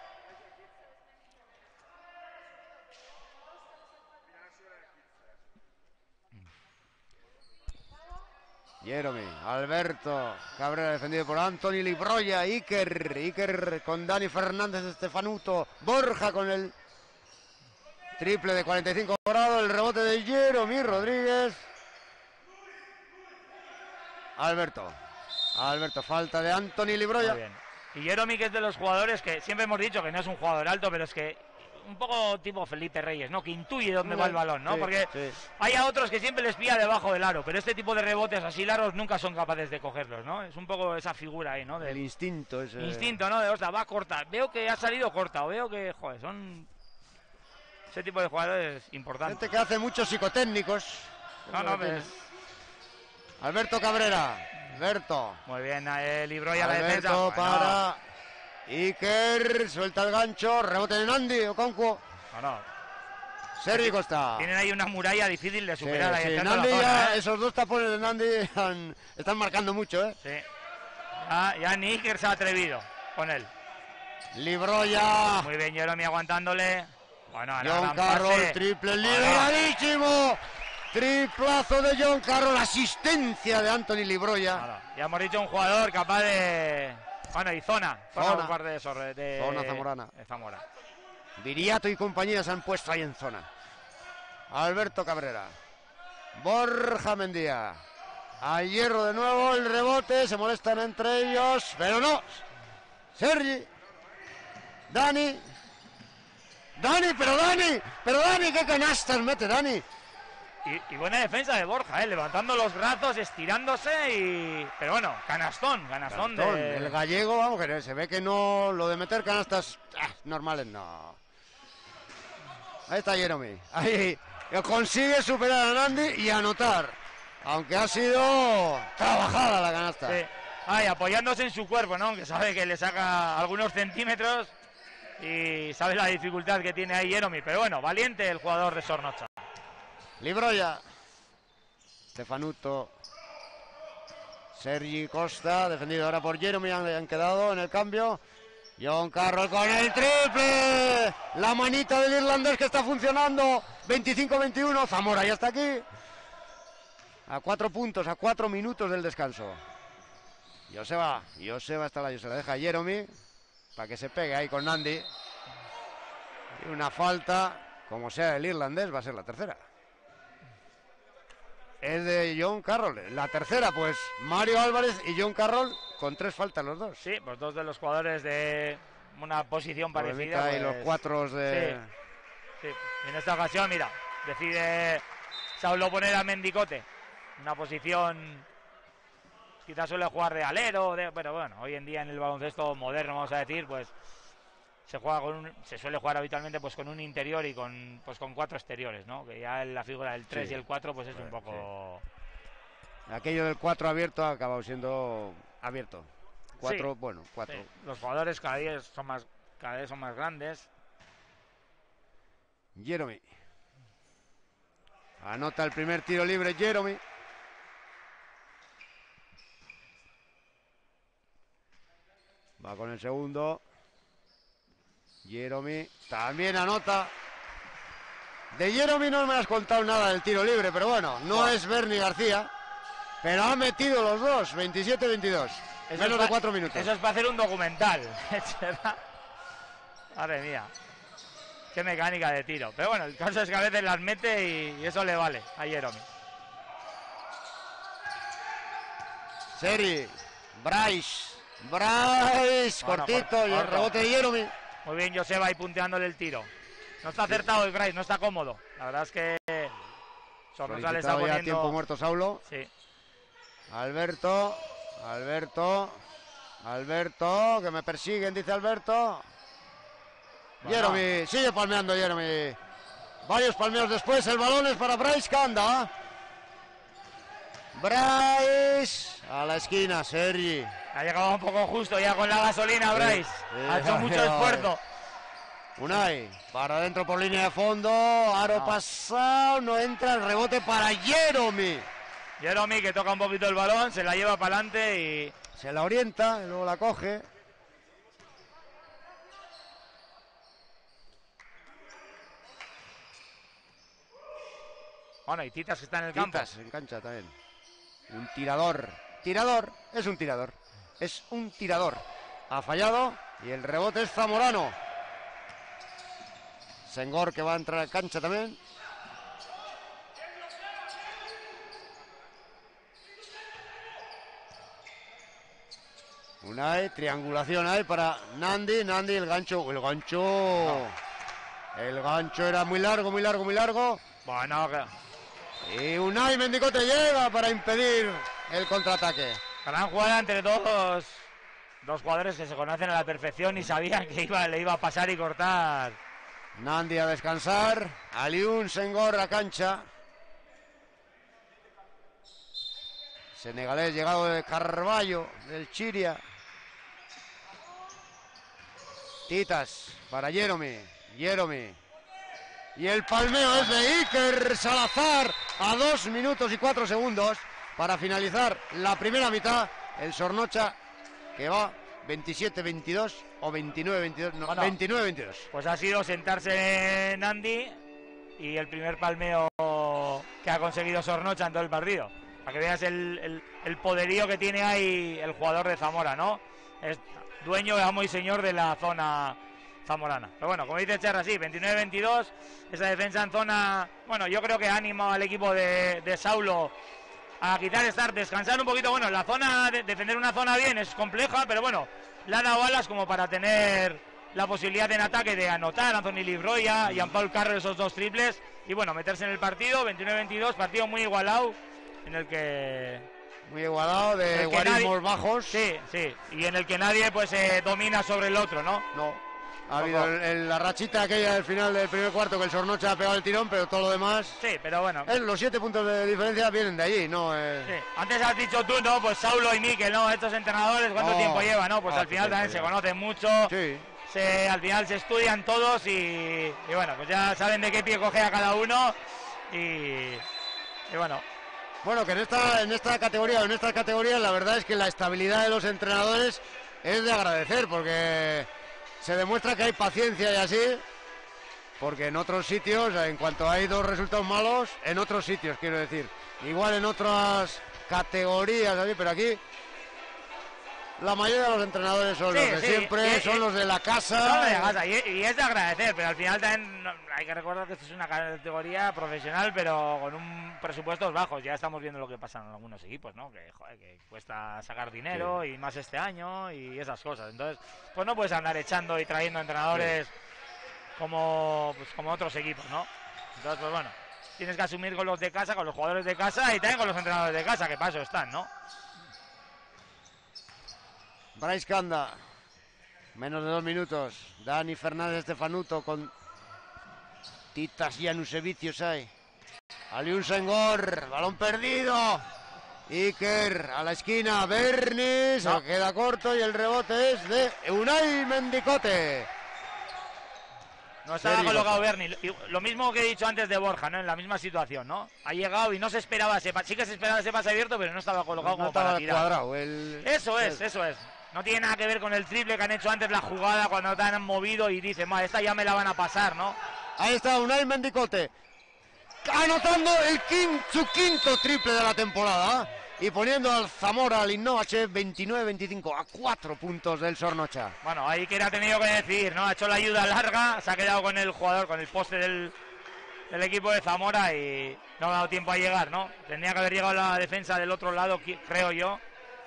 Jeromy, Alberto Cabrera defendido por Anthony Libroya, Iker, Iker con Dani Fernández, Estefanuto, Borja con el triple de cuarenta y cinco grados, el rebote de Jeromy Rodríguez. Alberto, Alberto, falta de Anthony Libroya. Muy bien. Y Jeromy, que es de los jugadores que siempre hemos dicho que no es un jugador alto, pero es que un poco tipo Felipe Reyes, ¿no? Que intuye dónde sí, va el balón, ¿no? Sí, Porque sí. hay a otros que siempre les pilla debajo del aro, pero este tipo de rebotes así largos nunca son capaces de cogerlos, ¿no? Es un poco esa figura ahí, ¿no? Del el instinto ese. Instinto, ¿no? De, ostras, va corta. Veo que ha salido corta, o veo que, joder, son ese tipo de jugadores importantes. Gente que hace muchos psicotécnicos. No, no, ves. Alberto Cabrera. Alberto. Muy bien, eh, Libroya la Alberto defensa. para bueno. Iker, suelta el gancho, rebote de Nandi, Okonkwo. No, no. Sergi Costa. Tienen ahí una muralla difícil de superar. Sí, ahí sí. en Nandi la zona, ya, ¿eh? esos dos tapones de Nandi han, están marcando mucho, ¿eh? Sí. Ya, ya ni Iker se ha atrevido con él. Libroya. Muy bien, Jeromy aguantándole. Bueno, John Carroll, triple liberadísimo. Triplazo de John Carroll, asistencia de Anthony Libroya. Claro, ya hemos dicho un jugador capaz de... Bueno, y Zona. Zona. Por de esos, de... Zona Zamorana. De Zamora. Viriato y compañía se han puesto ahí en zona. Alberto Cabrera. Borja Mendía. A hierro de nuevo, el rebote, se molestan entre ellos, pero no. Sergi. Dani. Dani, pero Dani, pero Dani, qué canastas mete Dani. Y, y buena defensa de Borja, ¿eh? Levantando los brazos, estirándose y... Pero bueno, canastón, canastón, canastón de... El gallego, vamos, que se ve que no... Lo de meter canastas ah, normales, no. Ahí está Jeromy. Ahí consigue superar a Nandi y anotar. Aunque ha sido trabajada la canasta. Sí. Ay, apoyándose en su cuerpo, ¿no? Que sabe que le saca algunos centímetros y sabe la dificultad que tiene ahí Jeromy. Pero bueno, valiente el jugador de Zornocha. Libroya. Estefanuto. Sergi Costa, defendido ahora por Jeromy, han, han quedado en el cambio. John Carroll con el triple. La manita del irlandés que está funcionando. veinticinco veintiuno. Zamora ya está aquí. A cuatro puntos, a cuatro minutos del descanso. Joseba. Joseba está la, se la deja a Jeromy. Para que se pegue ahí con Nandi. Y una falta. Como sea el irlandés, va a ser la tercera. Es de John Carroll. La tercera, pues Mario Álvarez y John Carroll con tres faltas los dos. Sí, pues dos de los jugadores de una posición parecida. Pues, y los cuatro de... Sí, sí. En esta ocasión, mira, decide Saulo poner a Mendicote una posición, quizás suele jugar de alero, de, pero bueno, hoy en día en el baloncesto moderno, vamos a decir, pues se juega con un, se suele jugar habitualmente pues con un interior y con pues con cuatro exteriores, ¿no? Que ya la figura del tres sí. y el cuatro pues es un poco... Sí. Aquello del cuatro abierto ha acabado siendo abierto. cuatro, sí. Bueno, cuatro. Sí. Los jugadores cada día son más, cada vez son más grandes. Jeremy. Anota el primer tiro libre Jeremy. Va con el segundo. Jeremy también anota. De Jeremy no me has contado nada del tiro libre, pero bueno, no es Bernie García, pero ha metido los dos, veintisiete veintidós. Eso menos es de cuatro minutos. Eso es para hacer un documental. Madre mía. Qué mecánica de tiro. Pero bueno, el caso es que a veces las mete y, y eso le vale a Jeremy. Seri, Bryce, Bryce, bueno, cortito corto, y el rebote de Jeremy. Muy bien Joseba ahí punteándole el tiro. No está acertado el Bryce, no está cómodo. La verdad es que Sornosa le está poniendo... ya tiempo muerto Saulo. Sí. Alberto, Alberto, Alberto, que me persiguen, dice Alberto. Bueno. Jeremy, sigue palmeando Jeremy. Varios palmeos después, el balón es para Bryce Kanda. Bryce a la esquina, Sergi. Ha llegado un poco justo ya con la gasolina Bryce. Sí, sí, ha hecho mucho esfuerzo. Unai, para adentro por línea de fondo. Aro no. pasado, no entra el rebote para Jeremy. Jeremy que toca un poquito el balón, se la lleva para adelante y... se la orienta, y luego la coge. Bueno, y Titas que está en el Titas, campo. en cancha también. Un tirador. Tirador, es un tirador. Es un tirador. Ha fallado y el rebote es Zamorano. Senghor que va a entrar a cancha también. Unai, triangulación ahí para Nandi. Nandi, el gancho. El gancho. No. El gancho era muy largo, muy largo, muy largo. Bueno, y Unai Mendicote llega para impedir el contraataque. Gran jugada entre dos, dos jugadores que se conocen a la perfección y sabían que iba, le iba a pasar y cortar. Nandi a descansar. Aliun Senghor a cancha. Senegalés llegado de Carballo, del Chiria. Titas para Jeremy. Jeremy. Y el palmeo es de Iker Salazar a dos minutos y cuatro segundos para finalizar la primera mitad. El Sornocha que va veintisiete veintidós o veintinueve veintidós, no, bueno, veintinueve veintidós. Pues ha sido sentarse en Andy y el primer palmeo que ha conseguido Sornocha en todo el partido. Para que veas el, el, el poderío que tiene ahí el jugador de Zamora, ¿no? Es dueño, amo y señor de la zona zamorana. Pero bueno, como dice Cherra, sí, veintinueve veintidós, esa defensa en zona, bueno, yo creo que anima al equipo de, de Saulo a quitar estar, descansar un poquito. Bueno, la zona, de, defender una zona bien es compleja, pero bueno, le ha dado alas como para tener la posibilidad en ataque de anotar a Anthony Libroya y a Paul Carroll esos dos triples y bueno, meterse en el partido. Veintinueve veintidós, partido muy igualado, en el que... muy igualado, de guarismos bajos. Sí, sí, y en el que nadie pues eh, domina sobre el otro, ¿no? No. Ha habido el, el, la rachita aquella del final del primer cuarto que el Sornocha ha pegado el tirón, pero todo lo demás... sí, pero bueno... Es, los siete puntos de diferencia vienen de allí, ¿no? Eh... Sí. Antes has dicho tú, ¿no? Pues Saulo y Mikel, ¿no? Estos entrenadores, ¿cuánto oh, tiempo llevan, no? Pues oh, al final también se conocen mucho. Sí. Se, al final se estudian todos y, y bueno, pues ya saben de qué pie coge a cada uno y, y bueno... Bueno, que en esta, en esta categoría, en estas categorías, la verdad es que la estabilidad de los entrenadores es de agradecer, porque... se demuestra que hay paciencia y así, porque en otros sitios, en cuanto hay dos resultados malos, en otros sitios quiero decir, igual en otras categorías, así, pero aquí la mayoría de los entrenadores son sí, los de sí, siempre, y, son y, los de la casa. Son de la casa y, y es de agradecer, pero al final también no, hay que recordar que esto es una categoría profesional, pero con un presupuestos bajos. Ya estamos viendo lo que pasa en algunos equipos, ¿no? Que, joder, que cuesta sacar dinero sí. y más este año y esas cosas. Entonces, pues no puedes andar echando y trayendo entrenadores sí. como, pues, como otros equipos, ¿no? Entonces, pues bueno. tienes que asumir con los de casa, con los jugadores de casa y también con los entrenadores de casa, que para eso están, ¿no? Bryce Kanda, menos de dos minutos. Dani Fernández Stefanuto con Titas Janusevicius ahí. Aliun Senghor, balón perdido. Iker a la esquina, Berni, se no. queda corto y el rebote es de Unai Mendicote. No estaba colocado Berni, lo mismo que he dicho antes de Borja, ¿no? En la misma situación, ¿no? Ha llegado y no se esperaba ese pase, sí que se esperaba ese pase abierto, pero no estaba colocado no, no como para tirar. Cuadrado, el... Eso es, el... eso es. No tiene nada que ver con el triple que han hecho antes la jugada cuando te han movido y dicen, ma, esta ya me la van a pasar, ¿no? Ahí está Unai Mendicote, anotando el quinto, su quinto triple de la temporada y poniendo al Zamora, al Innovachev, veintinueve veinticinco a cuatro puntos del Zornocha. Bueno, ahí que ha tenido que decir, ¿no? Ha hecho la ayuda larga, se ha quedado con el jugador, con el poste del, del equipo de Zamora y no ha dado tiempo a llegar, ¿no? Tendría que haber llegado la defensa del otro lado, creo yo.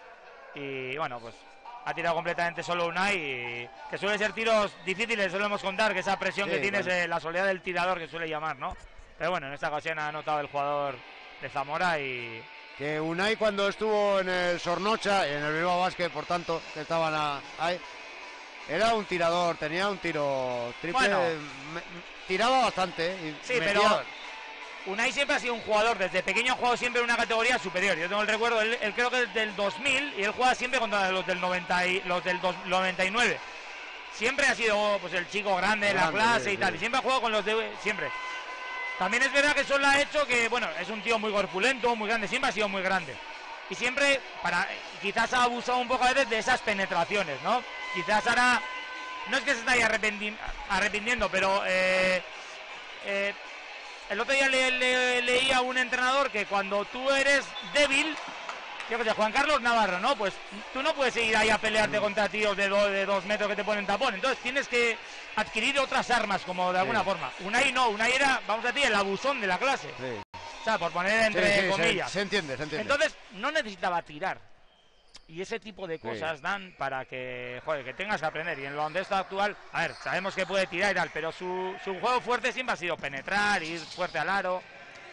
Y bueno, pues ha tirado completamente solo Unai, y que suele ser tiros difíciles, solemos contar, que esa presión sí, que tienes, bueno. eh, la soledad del tirador que suele llamar, ¿no? Pero bueno, en esta ocasión ha anotado el jugador de Zamora y... Que Unai cuando estuvo en el Zornocha y en el Bilbao Basket, por tanto, que estaban a, ahí, era un tirador, tenía un tiro triple, bueno, me, tiraba bastante. Y sí, metía... pero Unai siempre ha sido un jugador, desde pequeño ha jugado siempre en una categoría superior. Yo tengo el recuerdo, él, él creo que es del dos mil y él juega siempre contra los del noventa y, los del dos, noventa y nueve. Siempre ha sido pues el chico grande de la clase sí, y tal, sí. Y siempre ha jugado con los de... siempre. También es verdad que eso lo ha hecho que, bueno, es un tío muy corpulento, muy grande, siempre ha sido muy grande. Y siempre, para quizás ha abusado un poco a veces de esas penetraciones, ¿no? Quizás ahora, no es que se esté arrependi arrepintiendo, pero eh, eh, el otro día le, le, leía a un entrenador que cuando tú eres débil, yo que sé, Juan Carlos Navarro, ¿no? Pues tú no puedes ir ahí a pelearte contra tíos de, do, de dos metros que te ponen tapón. Entonces tienes que adquirir otras armas, como de alguna sí. forma. Unai no, Unai era, vamos a decir, el abusón de la clase. Sí. O sea, por poner entre sí, sí, comillas. Se, se entiende, se entiende. Entonces no necesitaba tirar. Y ese tipo de cosas sí. dan para que, joder, que tengas que aprender. Y en el baloncesto actual, a ver, sabemos que puede tirar y tal, pero su, su juego fuerte siempre ha sido penetrar, ir fuerte al aro.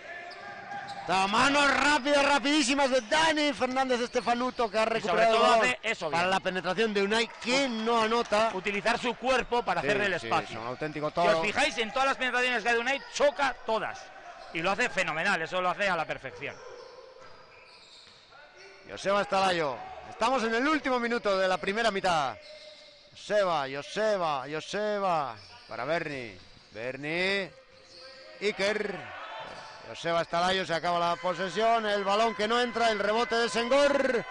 Manos rápidas, rapidísimas de Dani Fernández Stefanuto, que ha recuperado todo hace eso para bien. La penetración de Unai, que no anota. Utilizar su cuerpo para sí, hacerle el espacio. Sí, son auténtico todo. Si os fijáis en todas las penetraciones que hay de Unai, choca todas. Y lo hace fenomenal, eso lo hace a la perfección. Joseba Stalayo. Estamos en el último minuto de la primera mitad. Joseba, Joseba, Joseba. Para Berni. Berni. Iker. Joseba Stalayo, se acaba la posesión, el balón que no entra, el rebote de Senghor.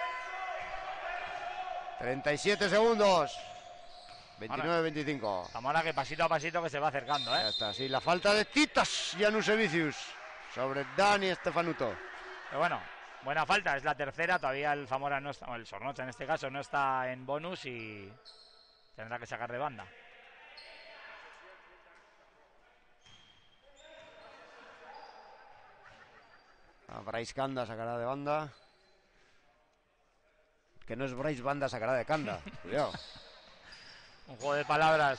treinta y siete segundos. veintinueve veinticinco. Zamora que pasito a pasito que se va acercando, ¿eh? Ya está, sí, la falta de Titas Janusevicius sobre Dani Stefanuto. Pero bueno, buena falta, es la tercera, todavía el Zamora no está, o el Zornocha en este caso, no está en bonus y tendrá que sacar de banda. A Bryce Kanda sacará de banda. Que no es Bryce Banda, sacará de Kanda. Cuidado. Un juego de palabras.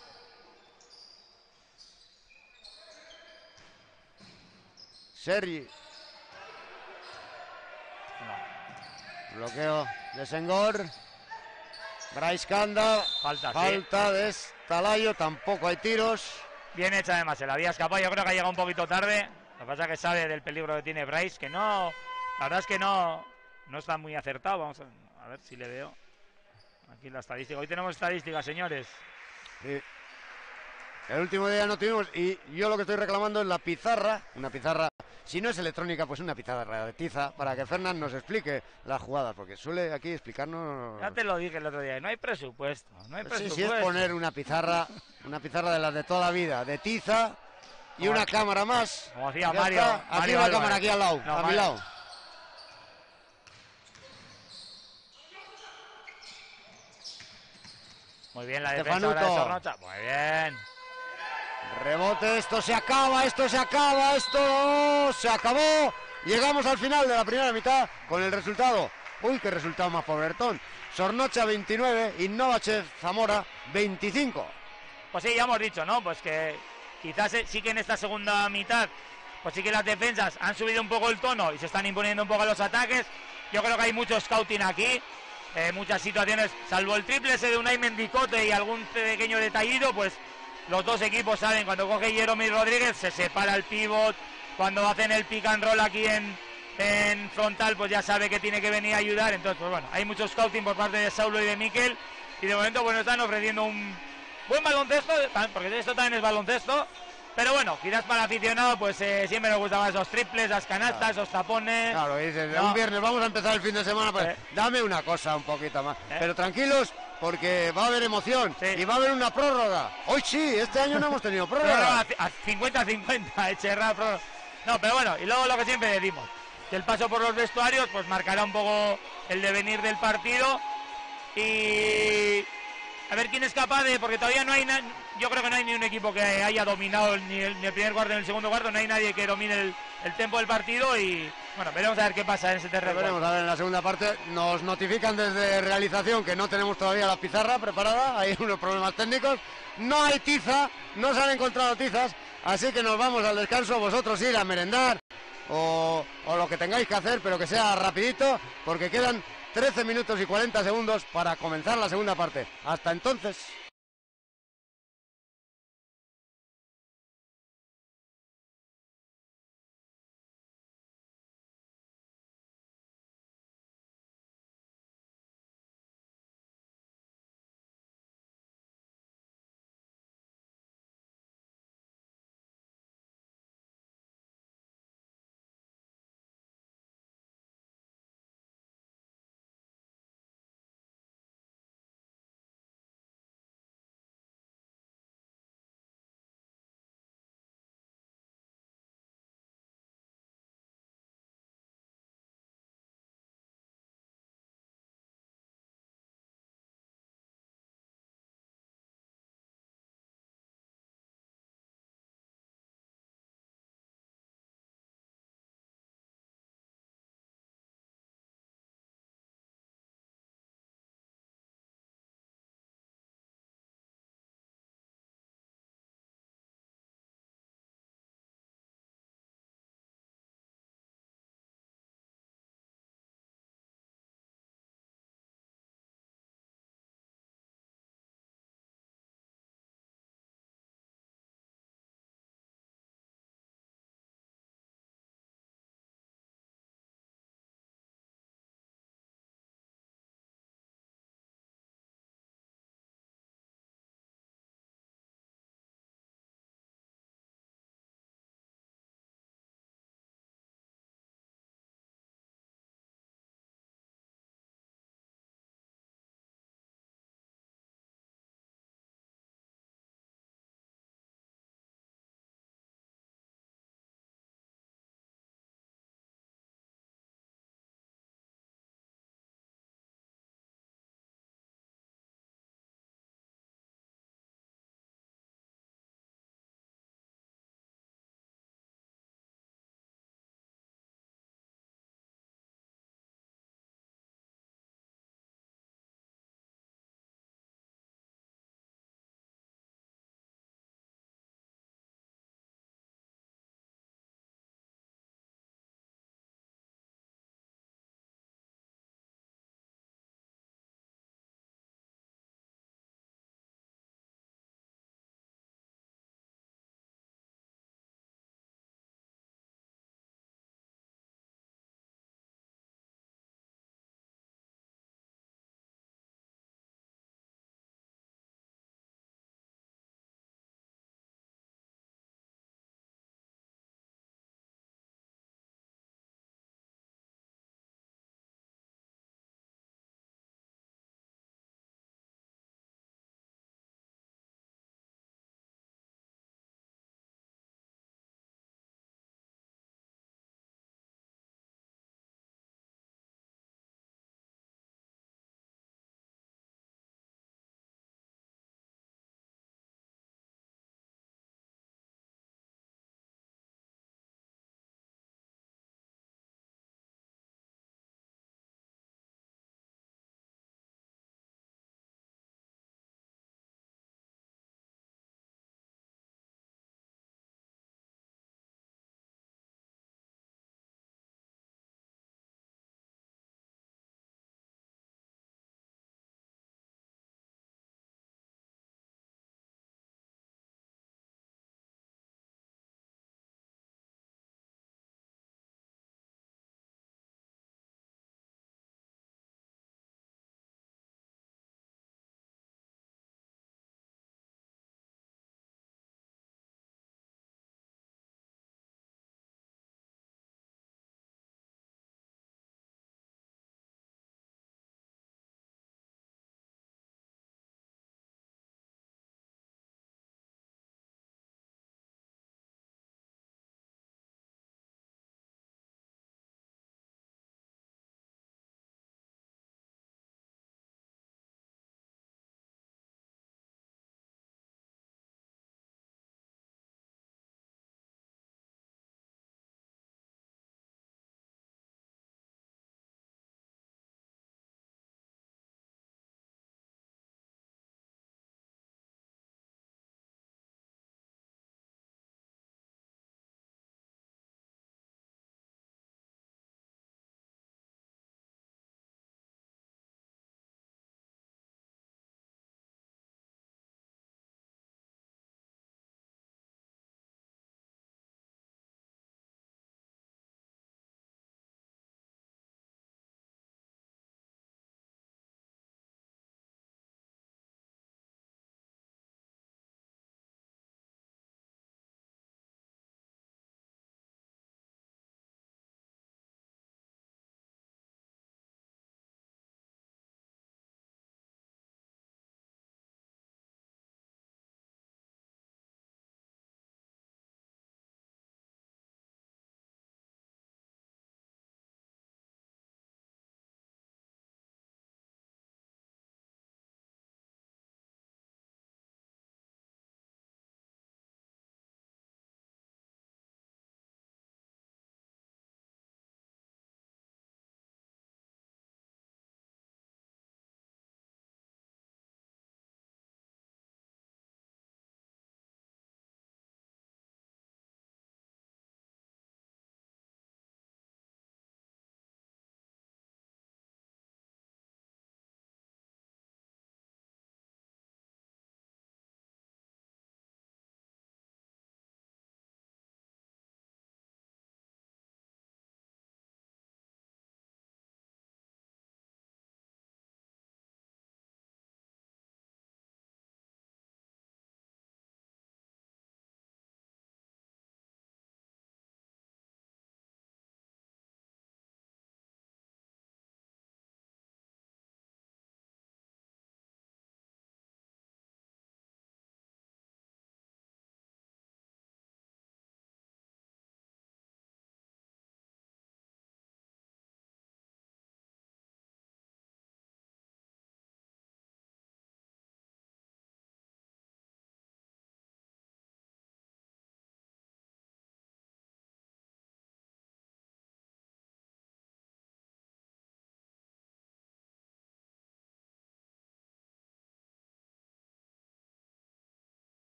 Sergi. No. Bloqueo de Senghor. Bryce Kanda. Falta, Falta sí. de Stalayo. Tampoco hay tiros. Bien hecha además, se la había escapado. Yo creo que ha llegado un poquito tarde. Lo que pasa es que sabe del peligro que tiene Bryce, que no, la verdad es que no, no está muy acertado. Vamos a, a ver si le veo aquí la estadística. Hoy tenemos estadísticas, señores. Sí. El último día no tuvimos, y yo lo que estoy reclamando es la pizarra, una pizarra, si no es electrónica, pues una pizarra de tiza, para que Fernán nos explique las jugadas, porque suele aquí explicarnos... Ya te lo dije el otro día, no hay presupuesto, no hay pues presupuesto. Sí, si es poner una pizarra, una pizarra de las de toda la vida, de tiza... Y una Mario. cámara más. Como hacía Mario. Aquí Mario una Álvarez. cámara aquí al lado, no, a Mario. mi lado. Muy bien la defensa ahora de Zornocha. Muy bien. Rebote, esto se acaba, esto se acaba, esto se acabó. Llegamos al final de la primera mitad con el resultado. Uy, qué resultado más pobretón. Zornocha veintinueve, Innovachev Zamora veinticinco. Pues sí, ya hemos dicho, ¿no? Pues que quizás sí que en esta segunda mitad pues sí que las defensas han subido un poco el tono y se están imponiendo un poco los ataques. Yo creo que hay mucho scouting aquí, eh, muchas situaciones, salvo el triple ese de Unai Mendicote y algún pequeño detallito, pues los dos equipos saben, cuando coge Jeremy Rodríguez se separa el pivot, cuando hacen el pick and roll aquí en, en frontal, pues ya sabe que tiene que venir a ayudar. Entonces, pues bueno, hay mucho scouting por parte de Saulo y de Mikel, y de momento pues nos están ofreciendo un buen baloncesto, porque esto también es baloncesto. Pero bueno, quizás para aficionado, pues eh, siempre nos gustaban esos triples, las canastas, claro, esos tapones. Claro, dices, no. Un viernes vamos a empezar el fin de semana, pues eh. dame una cosa un poquito más. Eh. Pero tranquilos, porque va a haber emoción, sí, y va a haber una prórroga. Hoy sí, este año no hemos tenido prórroga. A cincuenta cincuenta, Echerra, prórroga. No, pero bueno, y luego lo que siempre decimos, que el paso por los vestuarios pues marcará un poco el devenir del partido. Y a ver quién es capaz de, porque todavía no hay, na, yo creo que no hay ni un equipo que haya dominado ni el, ni el primer cuarto ni el segundo cuarto, no hay nadie que domine el, el tempo del partido y bueno, veremos a ver qué pasa en ese terreno. Veremos a ver en la segunda parte. Nos notifican desde realización que no tenemos todavía la pizarra preparada, hay unos problemas técnicos, no hay tiza, no se han encontrado tizas, así que nos vamos al descanso, vosotros ir a merendar o, o lo que tengáis que hacer, pero que sea rapidito, porque quedan trece minutos y cuarenta segundos para comenzar la segunda parte. Hasta entonces.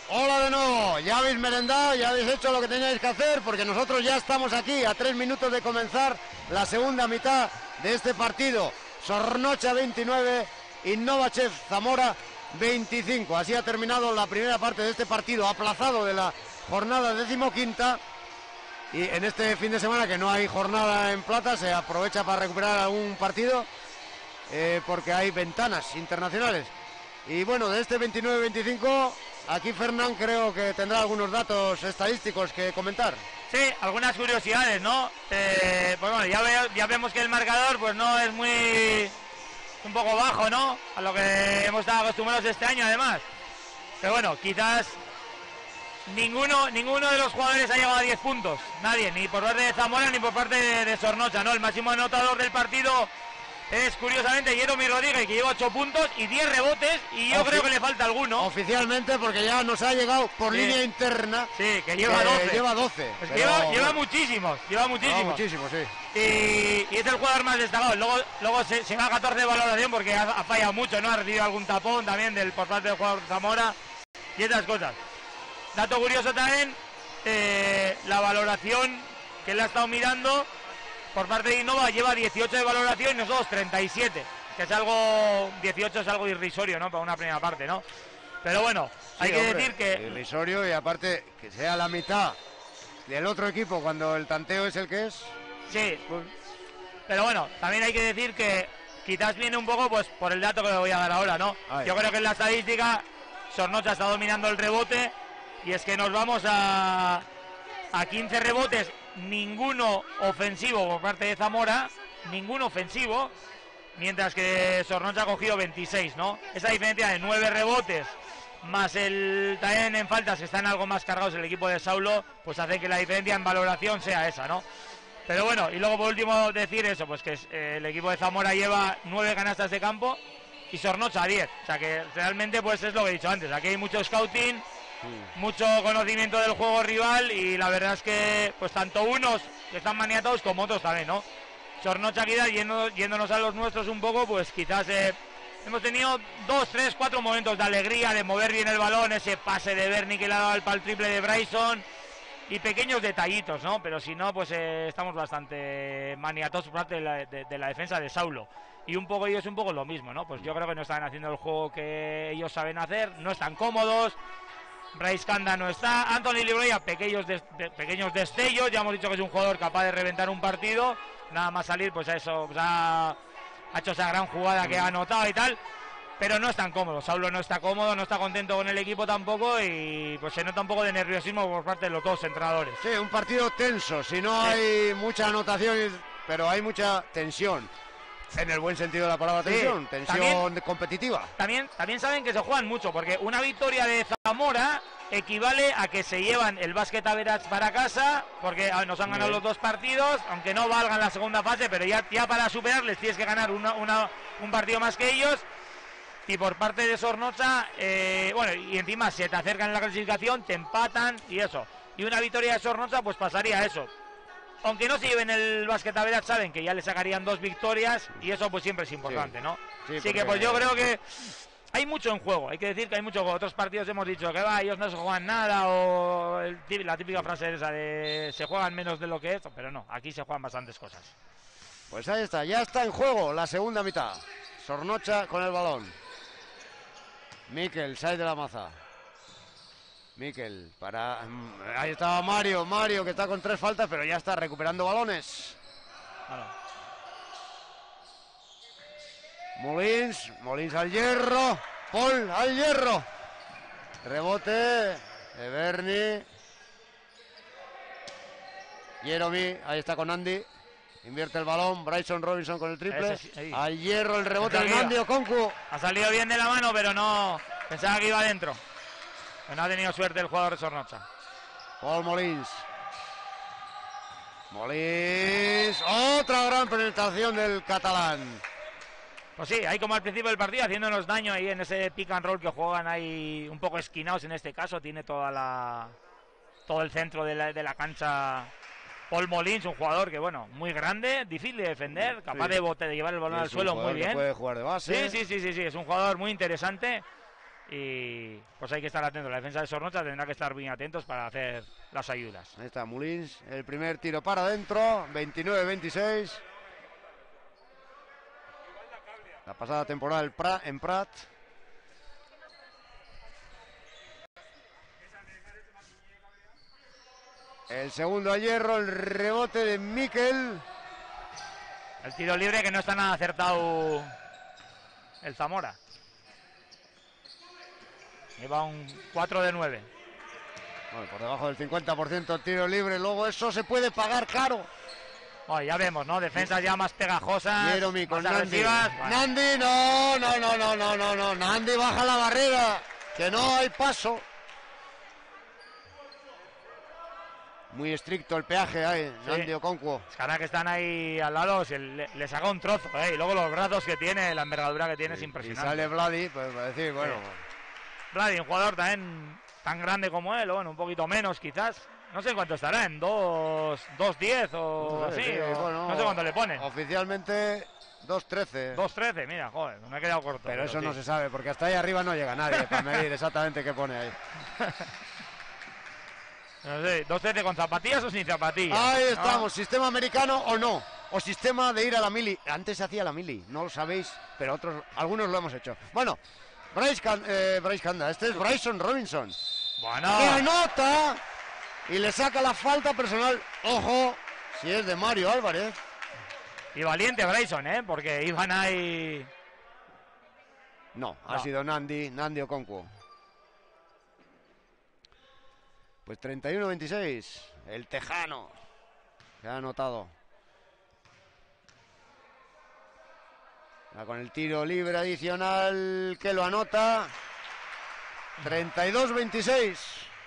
Hola de nuevo, ya habéis merendado, ya habéis hecho lo que teníais que hacer, porque nosotros ya estamos aquí a tres minutos de comenzar la segunda mitad de este partido. Zornocha veintinueve, Innovachev Zamora veinticinco. Así ha terminado la primera parte de este partido aplazado de la jornada decimoquinta. Y en este fin de semana que no hay jornada en plata, se aprovecha para recuperar algún partido, eh, porque hay ventanas internacionales. Y bueno, de este veintinueve veinticinco, aquí Fernán creo que tendrá algunos datos estadísticos que comentar. Sí, algunas curiosidades, ¿no? Eh, pues bueno, ya, ve, ya vemos que el marcador pues no es muy... un poco bajo, ¿no? A lo que hemos estado acostumbrados este año, además. Pero bueno, quizás ninguno ninguno de los jugadores ha llegado a diez puntos. Nadie, ni por parte de Zamora ni por parte de, de Zornocha, ¿no? El máximo anotador del partido es, curiosamente, Jeromy Rodríguez, que lleva ocho puntos y diez rebotes, y yo Ofi creo que le falta alguno. Oficialmente, porque ya nos ha llegado por sí. línea interna. Sí, que lleva doce. Lleva doce. Es que lleva, lleva muchísimos, lleva muchísimos. Lleva muchísimos, sí. Y, y es el jugador más destacado. Luego, luego se, se va a catorce de valoración porque ha, ha fallado mucho, ¿no? Ha recibido algún tapón también del, por parte del jugador Zamora y esas cosas. Dato curioso también, eh, la valoración que él ha estado mirando por parte de Innova, lleva dieciocho de valoración y nosotros treinta y siete, que es algo, dieciocho es algo irrisorio, ¿no? Para una primera parte, ¿no? Pero bueno, sí, hay que hombre, decir que... irrisorio, y aparte que sea la mitad del otro equipo cuando el tanteo es el que es. Sí, pues, pero bueno, también hay que decir que quizás viene un poco pues por el dato que le voy a dar ahora, ¿no? Ay. Yo creo que en la estadística Zornocha está dominando el rebote, y es que nos vamos a, a quince rebotes, ninguno ofensivo por parte de Zamora, ninguno ofensivo, mientras que Zornocha ha cogido veintiséis, ¿no? Esa diferencia de nueve rebotes más el también en faltas, que están algo más cargados el equipo de Saulo, pues hace que la diferencia en valoración sea esa, ¿no? Pero bueno, y luego por último decir eso, pues que eh, el equipo de Zamora lleva nueve canastas de campo y Zornocha diez, o sea que realmente pues es lo que he dicho antes, aquí hay mucho scouting, sí, mucho conocimiento del juego rival, y la verdad es que pues tanto unos que están maniatados como otros también, ¿no? Zornocha quizás yendo, yéndonos a los nuestros un poco, pues quizás eh, hemos tenido dos, tres, cuatro momentos de alegría, de mover bien el balón, ese pase de Bernie que le ha dado al pal triple de Bryson, y pequeños detallitos, ¿no? Pero si no, pues eh, estamos bastante maniatados por parte de la, de, de la defensa de Saulo. Y un poco ellos un poco lo mismo, ¿no? Pues yo creo que no están haciendo el juego que ellos saben hacer, no están cómodos. Bryce Kanda no está, Anthony Libreya, pequeños, de, de, pequeños destellos, ya hemos dicho que es un jugador capaz de reventar un partido, nada más salir, pues a eso, pues ha, ha hecho esa gran jugada que ha anotado y tal, pero no están cómodos. Saulo no está cómodo, no está contento con el equipo tampoco, y pues se nota un poco de nerviosismo por parte de los dos entrenadores. Sí, un partido tenso, si no sí. hay mucha anotación, pero hay mucha tensión. En el buen sentido de la palabra, tensión, sí, tensión también, competitiva. También, también saben que se juegan mucho, porque una victoria de Zamora equivale a que se llevan el Básquet Average para casa, porque nos han ganado sí. los dos partidos, aunque no valgan la segunda fase, pero ya, ya para superarles tienes que ganar una, una, un partido más que ellos. Y por parte de Zornocha, eh, bueno, y encima se te acercan en la clasificación, te empatan y eso. Y una victoria de Zornocha, pues pasaría eso. Aunque no se lleven el Básquet Average, saben que ya le sacarían dos victorias, y eso pues siempre es importante, sí. ¿no? Sí, Así que pues yo creo que hay mucho en juego, hay que decir que hay mucho en juego. Otros partidos hemos dicho que va, ellos no se juegan nada, o el, la típica frase esa de se juegan menos de lo que es, pero no, aquí se juegan bastantes cosas. Pues ahí está, ya está en juego la segunda mitad. Zornocha con el balón. Miquel, sale de la maza. Miquel, para... ahí estaba Mario, Mario que está con tres faltas, pero ya está recuperando balones. Vale. Molins, Molins al hierro, Paul al hierro. Rebote de Bernie. Jeromy, ahí está con Andy. Invierte el balón, Bryson Robinson con el triple. Ese, al hierro el rebote de Andy Okonkwo. Ha salido bien de la mano, pero no... pensaba que iba adentro. No ha tenido suerte el jugador de Zornocha. Paul Molins. Molins. Otra gran penetración del catalán. Pues sí, ahí como al principio del partido, haciéndonos daño ahí en ese pick and roll que juegan ahí un poco esquinados en este caso. Tiene toda la todo el centro de la, de la cancha Paul Molins, un jugador que, bueno, muy grande, difícil de defender, capaz sí. de, bote, de llevar el balón al suelo muy bien. Puede jugar de base. Sí, sí, sí, sí, sí, es un jugador muy interesante. y pues hay que estar atentos. La defensa de Zornocha tendrá que estar bien atentos para hacer las ayudas. Ahí está Molins, el primer tiro para adentro, veintinueve veintiséis. La pasada temporada el Prat, en Prat. El segundo a hierro, el rebote de Miquel. El tiro libre que no está nada acertado el Zamora. Lleva un cuatro de nueve. Bueno, por debajo del cincuenta por ciento el tiro libre, luego eso se puede pagar caro. Bueno, ya vemos, ¿no? Defensas ya más pegajosas, Jeremy con más Nandi. agresivas. Bueno. Nandi, no, no, no, no, no, no, no. Nandi baja la barrera, que no hay paso. Muy estricto el peaje ahí, sí. Nandi Okonkwo. Es que ahora que están ahí al lado, se le, le saca un trozo, ¿eh? Y luego los brazos que tiene, la envergadura que tiene, sí, es impresionante. Y sale Vladi, pues para decir, bueno. Sí. Vladi, un jugador también tan grande como él, o bueno, un poquito menos quizás. No sé cuánto estará, en dos diez o no sé, así. sí, o, bueno, no sé cuánto le pone. Oficialmente dos trece. dos trece, mira, joder, me he quedado corto. Pero, pero eso sí. no se sabe, porque hasta ahí arriba no llega nadie para medir exactamente qué pone ahí. No sé, dos trece con zapatillas o sin zapatillas. Ahí estamos, ¿no? Sistema americano o no. O sistema de ir a la mili. Antes se hacía la mili, no lo sabéis, pero otros, algunos lo hemos hecho. Bueno, Bryce, Can, eh, Bryce Kanda, este es Bryson Robinson. Bueno. Que anota y le saca la falta personal. Ojo, si es de Mario Álvarez. Y valiente Bryson, ¿eh? Porque iban ahí... No, no. ha sido Nandi, Nandi Okonkwo. Pues treinta y uno veintiséis, el tejano, que ha anotado. Ya con el tiro libre adicional que lo anota. treinta y dos veintiséis.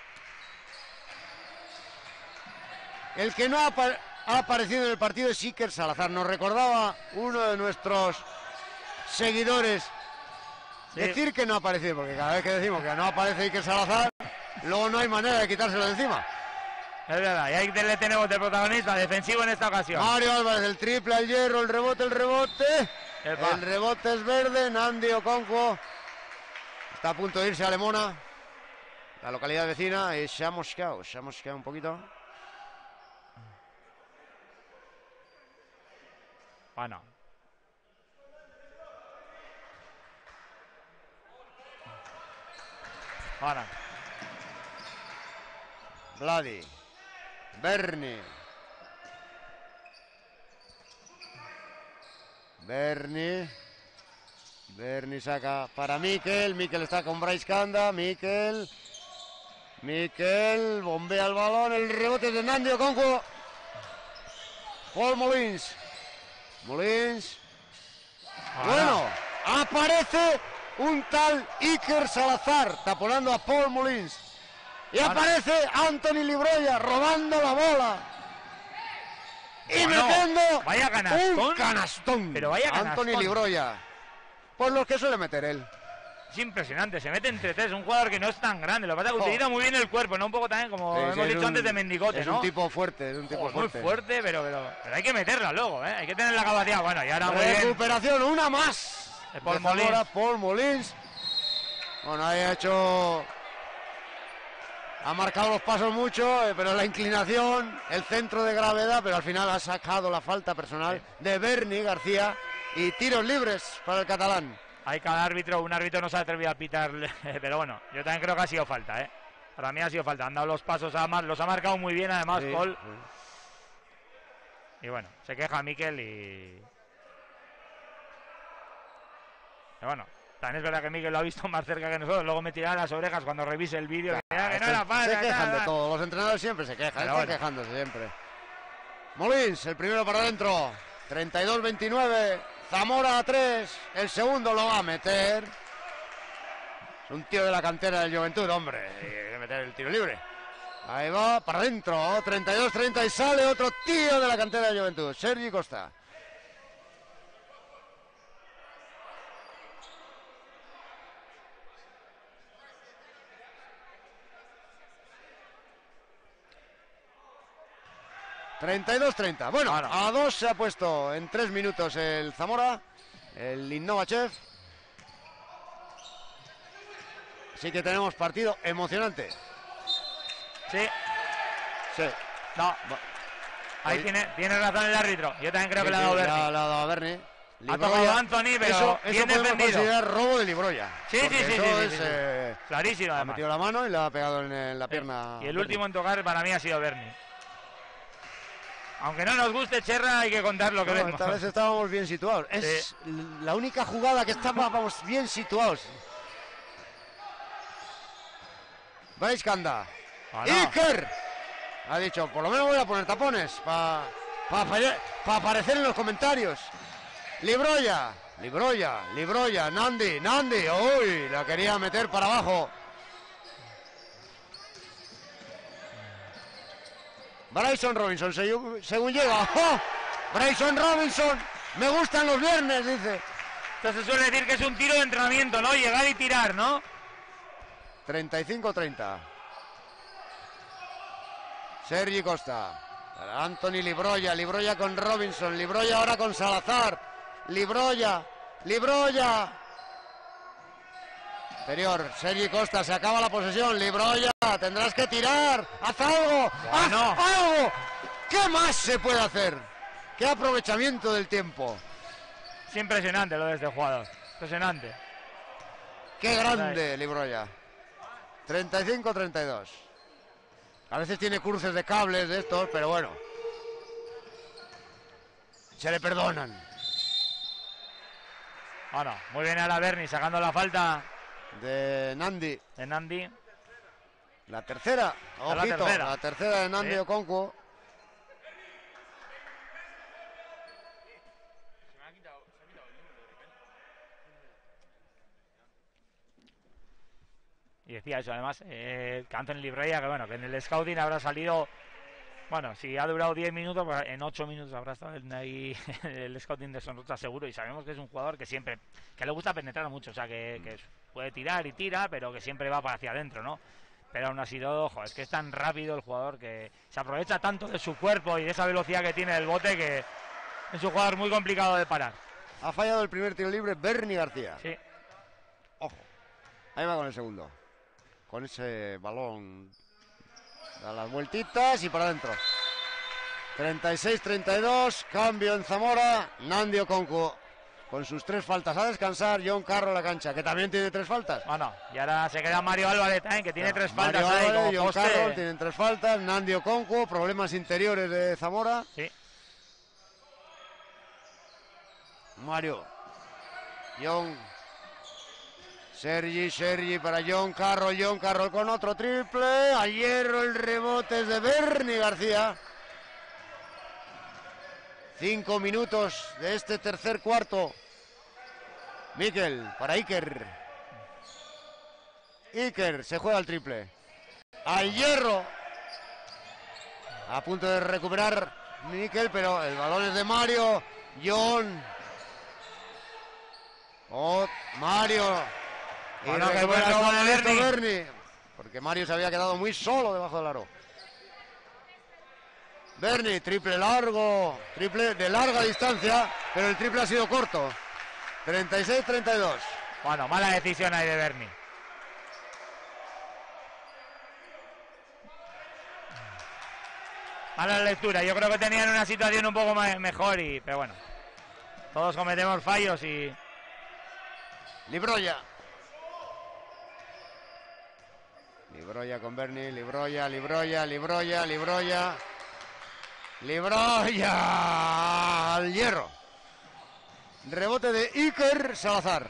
El que no ha, ha aparecido en el partido es Iker Salazar. Nos recordaba uno de nuestros seguidores sí. decir que no ha aparecido, porque cada vez que decimos que no aparece Iker Salazar, luego no hay manera de quitárselo de encima. Es verdad, y ahí le tenemos de protagonista defensivo en esta ocasión. Mario Álvarez, el triple al hierro, el rebote, el rebote. Epa. El rebote es verde, Nandi Okonkwo está a punto de irse a Lemona. La localidad vecina es Chamoskao, Chamoskao un poquito. Bueno. Bueno. Vladi, Berni, Berni, Berni saca para Miquel, Miquel está con Bryce Kanda, Miquel, Miquel, bombea el balón, el rebote de Nandi Okonkwo, Paul Molins, Molins, ahora. Bueno, aparece un tal Iker Salazar, taponando a Paul Molins. Y aparece Anthony Libroya robando la bola. Y bueno, metiendo vaya canastón, un canastón. Pero vaya canastón. Anthony Libroya. Pues los que suele meter él. Es impresionante, se mete entre tres. Un jugador que no es tan grande. Lo que pasa es que oh. utiliza muy bien el cuerpo, ¿no? Un poco también, como sí, hemos sí, dicho un, antes, de mendigote, es ¿no? Es un tipo fuerte, es un tipo oh, fuerte. Muy fuerte, pero, pero, pero hay que meterla luego, ¿eh? Hay que tener la capacidad. Bueno, y ahora muy bien. Recuperación, una más. De Paul Molins. Paul Molins. Bueno, ahí ha hecho... Ha marcado los pasos mucho, eh, pero la inclinación, el centro de gravedad, pero al final ha sacado la falta personal sí. de Berni García y tiros libres para el catalán. Hay cada árbitro, un árbitro no se ha atrevido a pitar, pero bueno, yo también creo que ha sido falta, ¿eh? Para mí ha sido falta, han dado los pasos, a Mar, los ha marcado muy bien además, sí, Paul. Sí. Y bueno, se queja Miquel y... y bueno... También es verdad que Miquel lo ha visto más cerca que nosotros. Luego me tirará las orejas cuando revise el vídeo. Claro, que no era falta, se quejan nada. de todo. Los entrenadores siempre se quejan. Están bueno. quejándose siempre. Molins, el primero para adentro. treinta y dos veintinueve. Zamora a tres. El segundo lo va a meter. Es un tío de la cantera del Juventud, hombre. Hay que meter el tiro libre. Ahí va, para adentro. treinta y dos treinta y sale otro tío de la cantera del Juventud. Sergi Costa. treinta y dos treinta. Bueno, bueno, a dos se ha puesto en tres minutos el Zamora, el Innovachev. Así que tenemos partido emocionante. Sí. Sí. No. Ahí Ahí. tiene, tiene razón el árbitro. Yo también creo Sí, que le ha sí, dado le Berni. ha- le ha dado a Berni. Ha tocado Anthony, pero eso, bien eso podemos defendido. considerar robo de Libroya. Sí, sí, porque sí, eso sí, es, sí, sí. eh, Clarísimo, ha además. metido la mano y le ha pegado en, en la pierna. Y el Berni. último en tocar para mí ha sido Berni. Aunque no nos guste, Cherra, hay que contar lo que No, vemos. esta vez estábamos bien situados. Es Sí. la única jugada que estábamos bien situados. ¿Veis, Kanda? Ah, no. Iker ha dicho, por lo menos voy a poner tapones para pa, pa aparecer en los comentarios. Libroya, Libroya, Libroya, Nandi, Nandi, uy, la quería meter para abajo. Bryson Robinson, según, según llega. ¡Oh! Bryson Robinson, me gustan los viernes, dice. Entonces se suele decir que es un tiro de entrenamiento, ¿no? Llegar y tirar, ¿no? treinta y cinco treinta. Sergi Costa. Anthony Libroya, Libroya con Robinson, Libroya ahora con Salazar. Libroya, Libroya. Interior, Sergi Costa, se acaba la posesión. Libroya, tendrás que tirar. ¡Haz algo! Bueno. ¡Haz algo! ¿Qué más se puede hacer? ¡Qué aprovechamiento del tiempo! Es impresionante lo de este jugador. Impresionante. ¡Qué grande, Libroya! treinta y cinco treinta y dos. A veces tiene cruces de cables de estos, pero bueno. Se le perdonan. Bueno, muy bien a la Berni sacando la falta De Nandi. de Nandi. La tercera. Es la Ojito, tercera. la tercera de Nandi Sí. Okonkwo. Y decía eso, además, eh, que Anthony Libreya, que bueno, que en el scouting habrá salido, bueno, si ha durado diez minutos, pues en ocho minutos habrá estado en ahí el scouting de Sonrota seguro, y sabemos que es un jugador que siempre, que le gusta penetrar mucho, o sea, que, que puede tirar y tira, pero que siempre va para hacia adentro, ¿no? Pero aún así, ojo, es que es tan rápido el jugador que se aprovecha tanto de su cuerpo y de esa velocidad que tiene el bote que es un jugador muy complicado de parar. Ha fallado el primer tiro libre Berni García. Sí. Ojo. Ahí va con el segundo. Con ese balón. Da las vueltitas y para adentro. treinta y seis treinta y dos. Cambio en Zamora. Nandi Okonkwo con sus tres faltas a descansar. John Carro en la cancha, que también tiene tres faltas. Bueno, y ahora se queda Mario Álvarez también, que tiene Ya, tres Mario faltas ahí Álvarez como y John poste. Carroll tienen tres faltas. Nandi Okonkwo, problemas interiores de Zamora. Sí. Mario. John. Sergi, Sergi para John Carroll. John Carroll con otro triple. A hierro el rebote es de Berni García. Cinco minutos de este tercer cuarto. Mikel para Iker. Iker se juega el triple. Al hierro. A punto de recuperar Mikel, pero el balón es de Mario. John. Oh, Mario. Y Bueno, que recupera buen robo con de esto Berni. Berni. Porque Mario se había quedado muy solo debajo del aro. Berni, triple largo. Triple de larga distancia, pero el triple ha sido corto. treinta y seis treinta y dos. Bueno, mala decisión ahí de Berni. Mala lectura. Yo creo que tenían una situación un poco más, mejor, y, pero bueno. Todos cometemos fallos y... Libroya. Libroya con Berni, Libroya, Libroya, Libroya, Libroya. Libroya al hierro. Rebote de Iker Salazar.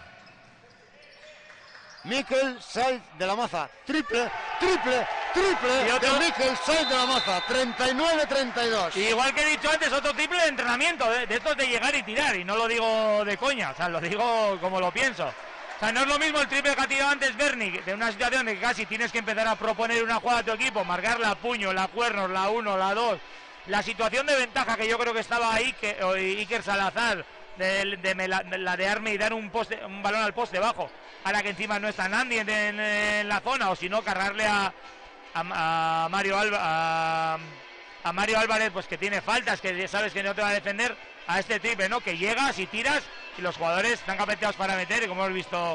Mikel Saiz de la Maza. Triple, triple, triple Y otro- de Mikel Saiz de la Maza. treinta y nueve treinta y dos. Y igual que he dicho antes, otro triple de entrenamiento, de, de estos de llegar y tirar, y no lo digo de coña, o sea, lo digo como lo pienso. O sea, no es lo mismo el triple que ha tirado antes Berni, de una situación de que casi tienes que empezar a proponer una jugada a tu equipo, marcar la puño, la cuernos, la uno, la dos, la situación de ventaja que yo creo que estaba ahí, que o Iker Salazar, de, de, mela- de ladearme y dar un, poste, un balón al poste bajo, ahora que encima no está Nandi en, en- en la zona, o si no, cargarle a, a, a Mario Alba, a, a Mario Álvarez, pues que tiene faltas, que sabes que no te va a defender, a este triple, ¿no? Que llegas y tiras y los jugadores están capacitados para meter, y como hemos visto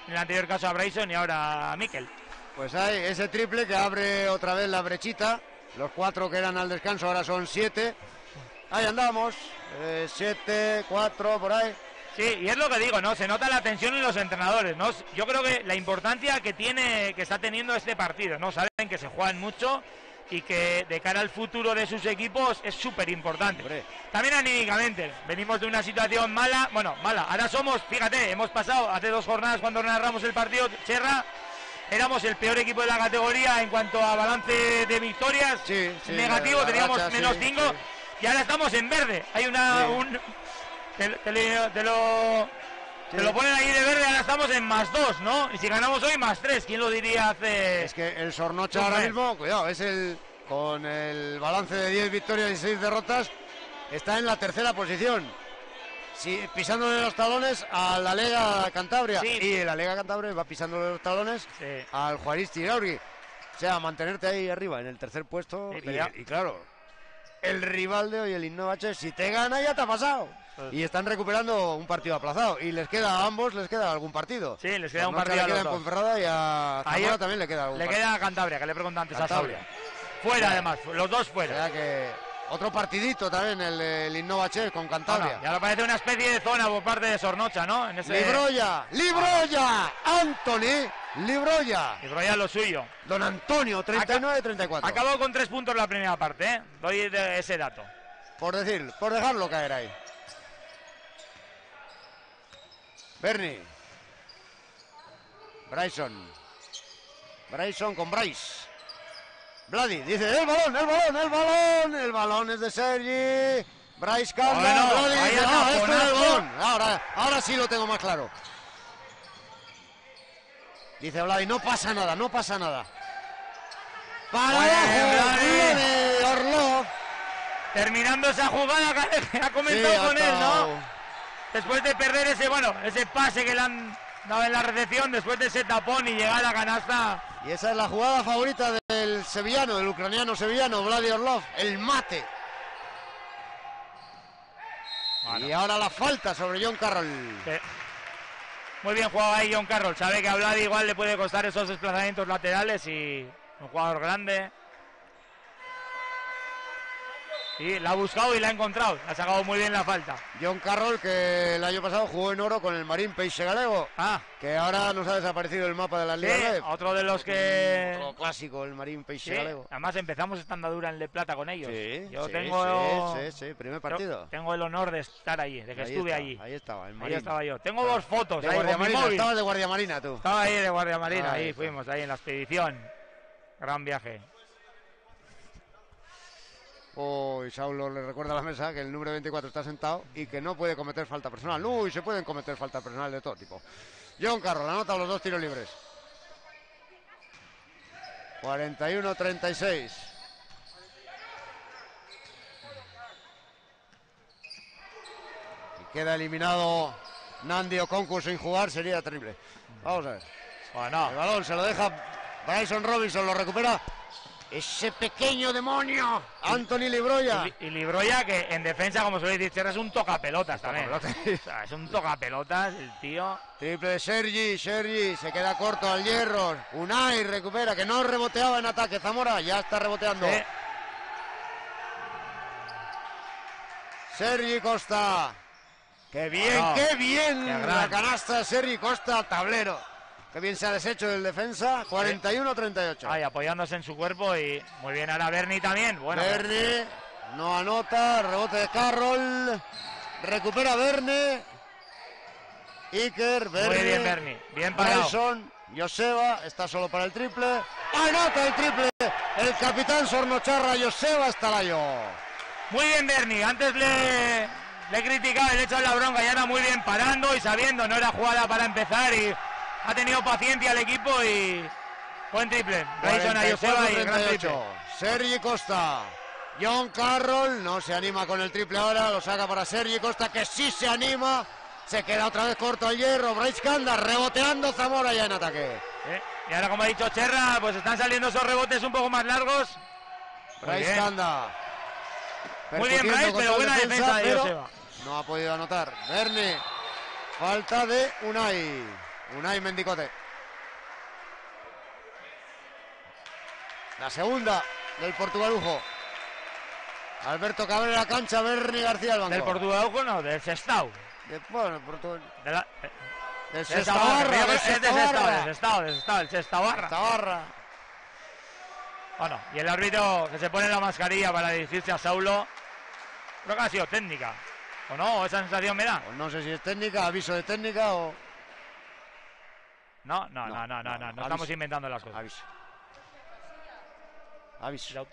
en el anterior caso a Bryson y ahora a Mikel. Pues hay ese triple que abre otra vez la brechita. Los cuatro que eran al descanso ahora son siete. Ahí andamos, eh, siete, cuatro, por ahí. Sí, y es lo que digo, ¿no? Se nota la tensión en los entrenadores, ¿no? Yo creo que la importancia que tiene, que está teniendo este partido, ¿no? Saben que se juegan mucho y que de cara al futuro de sus equipos es súper importante. También anímicamente, venimos de una situación mala, bueno, mala. Ahora somos, fíjate, hemos pasado hace dos jornadas cuando narramos el partido, Cherra, éramos el peor equipo de la categoría en cuanto a balance de victorias. Sí, sí, negativo, la, la teníamos racha, menos sí, cinco sí. Y ahora estamos en verde. Hay una... Sí. Un, te, te, te lo... Sí. Te lo ponen ahí de verde, ahora estamos en más dos, ¿no? Y si ganamos hoy, más tres. ¿Quién lo diría hace...? Es que el Sornocha ahora mismo, cuidado, es el... Con el balance de diez victorias y seis derrotas, está en la tercera posición. Sí, pisándole los talones a la Lega Cantabria. Sí. Y la Lega Cantabria va pisándole los talones Sí. al Juaristi Iraurgi. O sea, mantenerte ahí arriba en el tercer puesto. Sí, y, pero ya- y claro, el rival de hoy, el Innovache, si te gana ya te ha pasado. Pues- Y están recuperando un partido aplazado. Y les queda a ambos, les queda algún partido. Sí, les queda un Sornocha partido a le queda los en dos. Ponferrada y a Ahí Zamora también le queda algún Le partido. queda a Cantabria, que le pregunto antes Cantabria. a Saulia. Fuera, además, los dos O fuera. sea que otro partidito también, el, el Innovache con Cantabria. Bueno, y ahora parece una especie de zona por parte de Sornocha, ¿no? En ese... Libroya, Libroya, Anthony, Libroya. Libroya lo suyo. Don Antonio, treinta y nueve treinta y cuatro. Acabó con tres puntos la primera parte, ¿eh? Doy de ese dato. Por decir, por dejarlo caer ahí. Bernie. Bryson. Bryson con Bryce. Vladi, dice, el balón, el balón, el balón. El balón es de Sergi. Bryce Canda. Bueno, Vladi vaya dice, ah, este es el taponazo. balón. Ahora, ahora sí lo tengo más claro. Dice Vladi, no pasa nada, no pasa nada. Para Bueno, abajo, Vladi. Vladi Orlov. Terminando esa jugada que ha Sí, comentado ha con él, estado- ¿no? Después de perder ese, bueno, ese pase que le han dado en la recepción, después de ese tapón y llegar a canasta. Y esa es la jugada favorita del sevillano, del ucraniano sevillano, Vladi Orlov, el mate. Bueno. Y ahora la falta sobre John Carroll. Eh, Muy bien jugado ahí John Carroll. Sabe que a Vladi igual le puede costar esos desplazamientos laterales y un jugador grande. Y la ha buscado y la ha encontrado. Ha sacado muy bien la falta. John Carroll, que el año pasado jugó en oro con el Marín Peixe Galego, Ah, que ahora nos ha desaparecido el mapa de la sí, Liga Red. otro de los que... Otro clásico, el Marín Peixe Sí, Galego. además empezamos esta andadura en Le Plata con ellos. Sí, Yo sí, tengo... sí, sí, sí, primer partido. Tengo el honor de estar allí, de que Ahí estuve está, allí. Ahí estaba, el Ahí Marín. estaba yo. Tengo dos fotos De ahí Guardia con mi Marina, móvil. estabas de Guardia Marina tú. Estaba ahí de Guardia Marina, Ahí ahí está. fuimos, ahí en la expedición. Gran viaje. Uy, Saulo le recuerda a la mesa que el número veinticuatro está sentado y que no puede cometer falta personal. Uy, se pueden cometer falta personal de todo tipo. John Carroll anota los dos tiros libres. cuarenta y uno treinta y seis. Y queda eliminado Nandi Okonkwo sin jugar, sería terrible. Vamos a ver. Bueno, El balón se lo deja Bryson Robinson, lo recupera ese pequeño demonio, Anthony Libroya. y, y Libroya, que en defensa, como suele decir, es un tocapelotas también. Tocapelotas. O sea, es un tocapelotas el tío. Triple de Sergi, Sergi se queda corto al hierro. Unai recupera, que no reboteaba en ataque. Zamora ya está reboteando. Sí. Sergi Costa. Qué bien, Bueno, qué bien. qué La gran. canasta de Sergi Costa al tablero. Qué bien se ha deshecho del defensa. cuarenta y uno treinta y ocho. Ahí apoyándose en su cuerpo y muy bien ahora Bernie también. Bueno, Verne no anota, rebote de Carroll. Recupera Verne. Iker, Verne. muy bien Bernie, bien parado. Bryson, Joseba, está solo para el triple. ¡Anota el triple! El capitán Sornocharra, Joseba Estalayo. Muy bien Bernie, antes le, le he criticado y le he echado la bronca y ahora muy bien parando y sabiendo, no era jugada para empezar y ha tenido paciencia el equipo y buen triple. Bryson a Joseba y gran triple. Sergi Costa. John Carroll no se anima con el triple ahora, lo saca para Sergi Costa, que sí se anima. Se queda otra vez corto al hierro. Bryce Canda reboteando, Zamora ya en ataque. Eh, Y ahora, como ha dicho Cherra, pues están saliendo esos rebotes un poco más largos. Muy Bryce bien. Canda. Muy bien, Percutiendo Bryce, con pero toda buena defensa de pero Joseba. no ha podido anotar. Verne. Falta de Unai. Unai Mendicote. La segunda del portugalujo. Alberto Cabrera, cancha, Berni García al banco. Del portugalujo no, del Sestao. De, bueno, Portugal. De la, del de Sestabarra, Es del de Sestao, Sestabarra. del Sestao, del Sestao, el Sestabarra. Sestabarra. Bueno, y el árbitro que se pone la mascarilla para dirigirse a Saulo, creo que ha sido técnica. ¿O no? ¿Esa sensación me da? Pues no sé si es técnica, aviso de técnica o... No, no, no, no, no, no, no, no estamos inventando las cosas. Aviso. Aviso.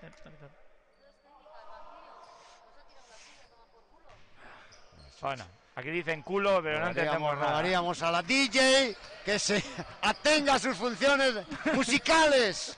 Bueno, aquí dicen culo, pero no entendemos nada. Rogaríamos a la D J que se atenga a sus funciones musicales.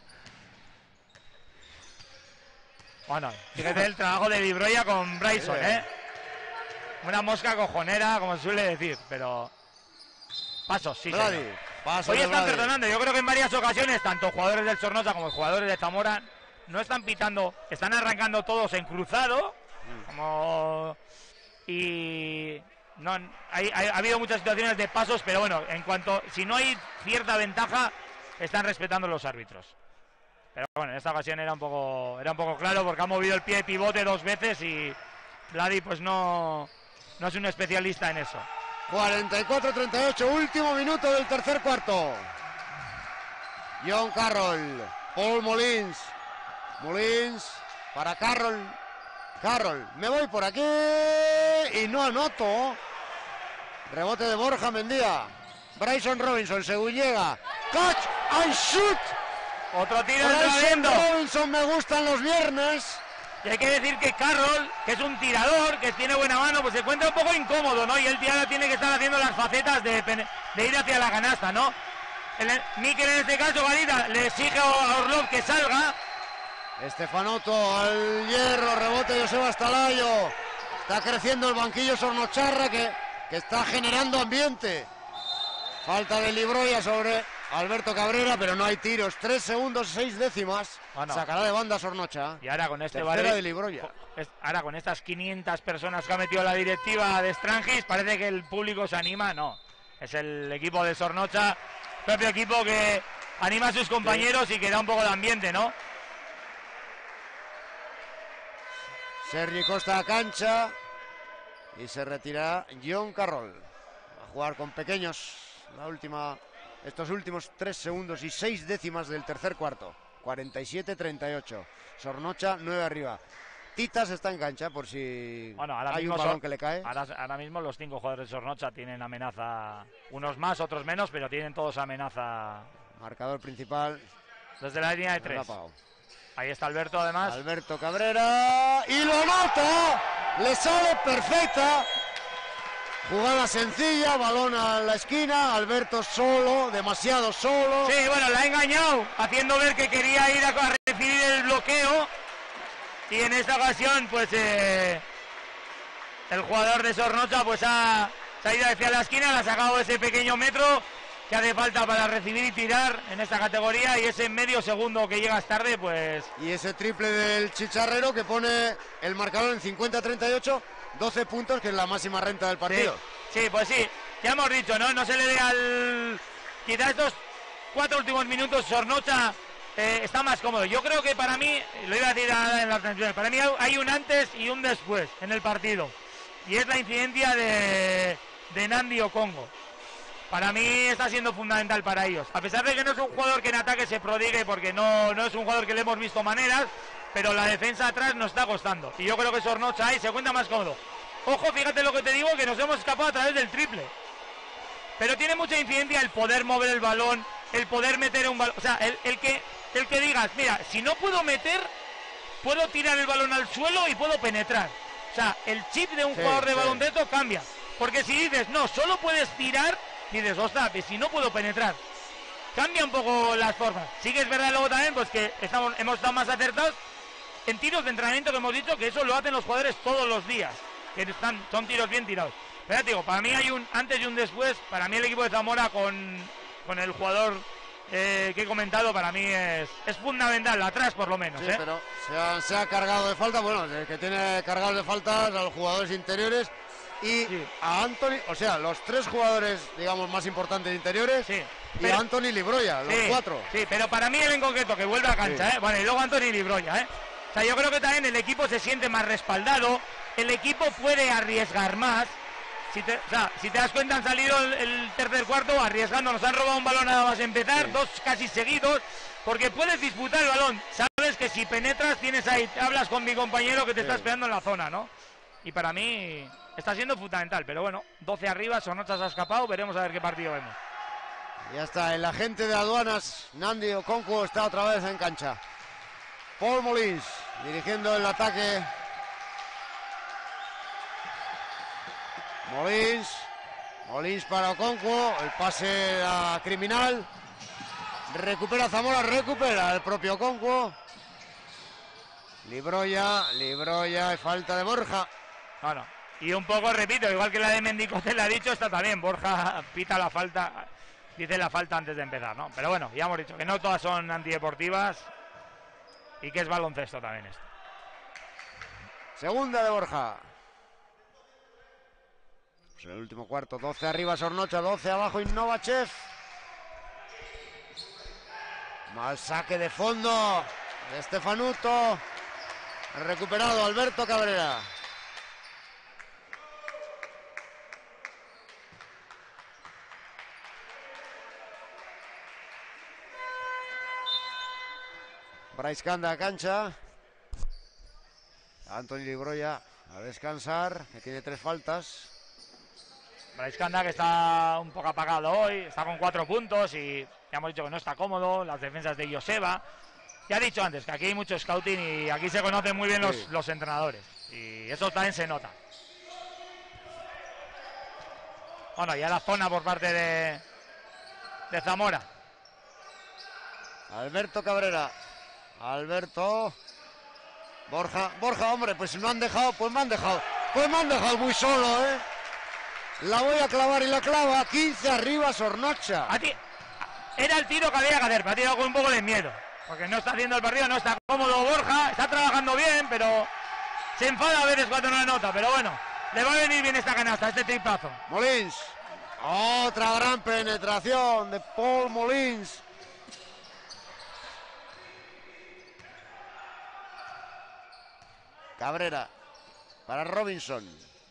Bueno, fíjate el trabajo de Vibroya con Bryson, ¿eh? Una mosca cojonera, como se suele decir, pero... Pasos, sí, Brady, señor. paso Hoy de están Brady. perdonando, yo creo que en varias ocasiones, tanto jugadores del Zornoza como jugadores de Zamora, no están pitando, están arrancando todos en cruzado, como... Y... No, hay, hay- ha habido muchas situaciones de pasos, pero bueno, en cuanto... Si no hay cierta ventaja, están respetando los árbitros. Pero bueno, en esta ocasión era un poco era un poco claro porque ha movido el pie de pivote dos veces y Vladi pues no, no es un especialista en eso. cuarenta y cuatro treinta y ocho, último minuto del tercer cuarto. John Carroll, Paul Molins. Molins para Carroll. Carroll, me voy por aquí y no anoto. Rebote de Borja Mendía. Bryson Robinson, según llega. Catch and shoot. Otro tiro Bryson entrando. Robinson me gustan los viernes. Y hay que decir que Carroll, que es un tirador, que tiene buena mano, pues se encuentra un poco incómodo, ¿no? Y él ahora tiene que estar haciendo las facetas de, pene- de ir hacia la canasta, ¿no? El, Mikel en este caso, Garita, le exige a Orlov que salga. Estefanoto al hierro, rebote Joseba Stalayo. Está creciendo el banquillo Sornocharra que, que está generando ambiente. Falta de Libroya sobre Alberto Cabrera, pero no hay tiros. Tres segundos, seis décimas. Bueno. Sacará de banda Sornocha. Y ahora con este Tercera barrio- de Libroya. es- ahora con estas quinientas personas que ha metido la directiva de Strangis, parece que el público se anima. No, es el equipo de Sornocha, propio equipo que anima a sus compañeros y que da un poco de ambiente, ¿no? Sergi Costa a cancha. Y se retira John Carroll. A jugar con pequeños. La última, estos últimos tres segundos y seis décimas del tercer cuarto. cuarenta y siete treinta y ocho. Sornocha, nueve arriba. Titas está en cancha por si Bueno, ahora hay mismo un balón son- que le cae. Ahora, ahora mismo los cinco jugadores de Sornocha tienen amenaza, unos más, otros menos, pero tienen todos amenaza Marcador principal. desde la línea de No lo tres. ha pagado. Ahí está Alberto, además. Alberto Cabrera. Y lo anota. Le sale perfecta. Jugada sencilla. Balón a la esquina. Alberto solo. Demasiado solo. Sí, bueno, la ha engañado, haciendo ver que quería ir a, a recibir el bloqueo. Y en esta ocasión, pues, eh, el jugador de Sornocha, pues, ha, se ha ido hacia la esquina, le ha sacado ese pequeño metro que hace falta para recibir y tirar en esta categoría. Y ese medio segundo que llegas tarde, pues... Y ese triple del Chicharrero que pone el marcador en cincuenta treinta y ocho. doce puntos, que es la máxima renta del partido. Sí, sí, pues sí, ya hemos dicho, ¿no? No se le dé al... Quizás estos cuatro últimos minutos Sornocha eh, está más cómodo. Yo creo que para mí, lo iba a decir ahora en las transmisiones, para mí hay un antes y un después en el partido. Y es la incidencia de, de Nandi Okongo. Para mí está siendo fundamental para ellos. A pesar de que no es un jugador que en ataque se prodigue, porque no, no es un jugador que le hemos visto maneras, pero la defensa atrás nos está costando. Y yo creo que Sornocha ahí se cuenta más cómodo. Ojo, fíjate lo que te digo, que nos hemos escapado a través del triple. Pero tiene mucha incidencia el poder mover el balón, el poder meter un balón. O sea, el, el, que, el que digas, mira, si no puedo meter, puedo tirar el balón al suelo y puedo penetrar. O sea, el chip de un Sí, jugador de sí. baloncesto cambia. Porque si dices, no, solo puedes tirar, dices, ostras, y si no puedo penetrar. Cambia un poco las formas. Sí que es verdad luego también, pues que estamos, hemos estado más acertados en tiros de entrenamiento, que hemos dicho que eso lo hacen los jugadores todos los días. Que están, son tiros bien tirados. Pero ya te digo, para mí hay un antes y un después. Para mí el equipo de Zamora con, con el jugador eh, que he comentado, para mí es, es fundamental, atrás por lo menos. Sí, ¿eh? pero se ha, se ha cargado de falta. Bueno, el que tiene cargados de faltas a los jugadores interiores. y sí. a Anthony, o sea, los tres jugadores, digamos, más importantes interiores, sí. y pero, a Anthony Libroya, los sí, cuatro. Sí, pero para mí él en concreto, que vuelve a cancha, sí. ¿eh? Bueno, y luego Anthony Libroya, ¿eh? O sea, yo creo que también el equipo se siente más respaldado, el equipo puede arriesgar más. Si te, o sea, si te das cuenta, han salido el, el tercer cuarto arriesgando, nos han robado un balón nada más empezar, sí. dos casi seguidos, porque puedes disputar el balón. Sabes que si penetras, tienes ahí, hablas con mi compañero que te sí. está esperando en la zona, ¿no? Y para mí está siendo fundamental, pero bueno, doce arriba, Sornocha se ha escapado, veremos a ver qué partido vemos. Ya está, el agente de aduanas, Nandi Okonkwo, está otra vez en cancha. Paul Molins dirigiendo el ataque. Molins, Molins para Okonkwo, el pase a Criminal, recupera Zamora, recupera el propio Okonkwo. Libroya, Libroya, falta de Borja. Bueno, y un poco, repito, igual que la de Mendicote le ha dicho, está también, Borja pita la falta, dice la falta antes de empezar, ¿no? Pero bueno, ya hemos dicho que no todas son antideportivas y que es baloncesto también esto. Segunda de Borja. Pues en el último cuarto, doce arriba Sornocha, doce abajo Innovachev. Mal saque de fondo de Stefanuto. Recuperado Alberto Cabrera. Bryce Kanda a cancha. Anthony Libroya a descansar, que tiene tres faltas. Bryce Kanda, que está un poco apagado hoy, está con cuatro puntos y ya hemos dicho que no está cómodo. Las defensas de Joseba. Ya he dicho antes que aquí hay mucho scouting y aquí se conocen muy bien los, sí. los entrenadores. Y eso también se nota. Bueno, ya la zona por parte de, de Zamora. Alberto Cabrera. Alberto. Borja, Borja, hombre, pues si me han dejado, pues me han dejado. Pues me han dejado muy solo, ¿eh? La voy a clavar y la clava. quince arriba Sornocha. A ti, era el tiro que había que hacer, pero ha tirado con un poco de miedo. Porque no está haciendo el partido, no está cómodo Borja, está trabajando bien, pero se enfada a veces cuando no anota. Pero bueno, le va a venir bien esta canasta, este tripazo. Molins. Otra gran penetración de Paul Molins. Cabrera para Robinson.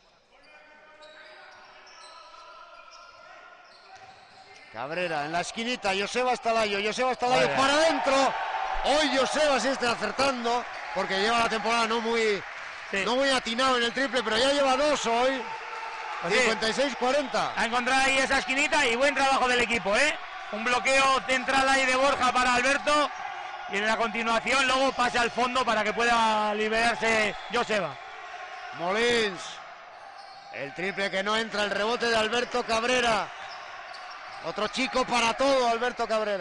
Cabrera en la esquinita, Joseba Astalayo, Joseba Astalayo Oye. para adentro. Hoy Joseba sí está acertando, porque lleva la temporada no muy, sí. no muy atinado en el triple, pero ya lleva dos hoy. Pues cincuenta y seis cuarenta. Ha encontrado ahí esa esquinita y buen trabajo del equipo, ¿eh? Un bloqueo central ahí de Borja para Alberto. Y en la continuación luego pase al fondo para que pueda liberarse Joseba. Molins. El triple que no entra, el rebote de Alberto Cabrera. Otro chico para todo, Alberto Cabrera.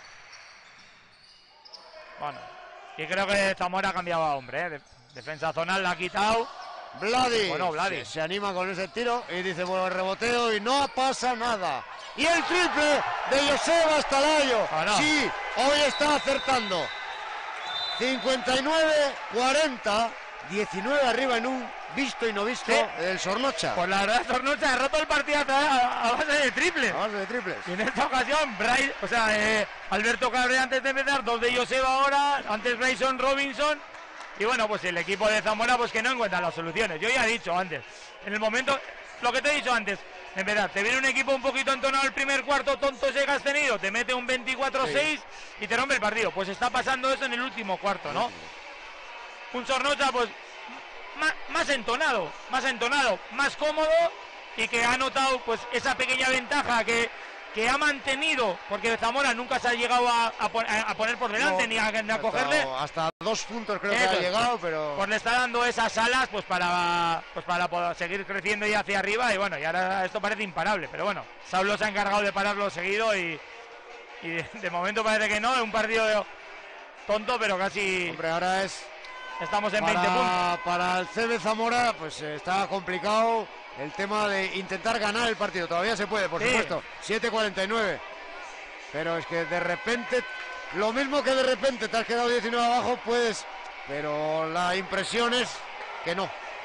Bueno, y creo que Zamora ha cambiado a hombre, ¿eh? Defensa zonal la ha quitado. Vladi. Bueno, Vladi. Se, se anima con ese tiro y dice, bueno, el reboteo y no pasa nada. Y el triple de Joseba Astalayo. Oh, no. Sí, hoy está acertando. cincuenta y nueve cuarenta. diecinueve arriba en un visto y no visto sí. el Sornocha. Pues la verdad, Sornocha ha roto el partido a, a base de triples. A base de triples. Y en esta ocasión, Bryce, o sea, eh, Alberto Cabrera antes de empezar, dos de Joseba ahora, antes Bryson Robinson. Y bueno, pues el equipo de Zamora pues que no encuentra las soluciones. Yo ya he dicho antes, en el momento, lo que te he dicho antes, en verdad, te viene un equipo un poquito entonado el primer cuarto, tonto ese que has tenido, te mete un veinticuatro seis sí. y te rompe el partido. Pues está pasando eso en el último cuarto, ¿no? Sí. Un Sornocha pues más, más entonado, más entonado, más cómodo y que ha notado pues esa pequeña ventaja que... que ha mantenido, porque Zamora nunca se ha llegado a, a, a poner por delante no, ni, a, ni a cogerle. Hasta dos puntos creo Eso, que ha llegado, pero... Pues le está dando esas alas pues para pues para poder seguir creciendo y hacia arriba, y bueno, y ahora esto parece imparable, pero bueno, Saulo se ha encargado de pararlo seguido y, y de, de momento parece que no, es un partido tonto, pero casi... Hombre, ahora es... Estamos en para, veinte puntos. Para el C B Zamora, pues eh, está complicado el tema de intentar ganar el partido. Todavía se puede, por sí. supuesto. siete cuarenta y nueve. Pero es que de repente, lo mismo que de repente te has quedado diecinueve abajo, puedes. Pero la impresión es que no.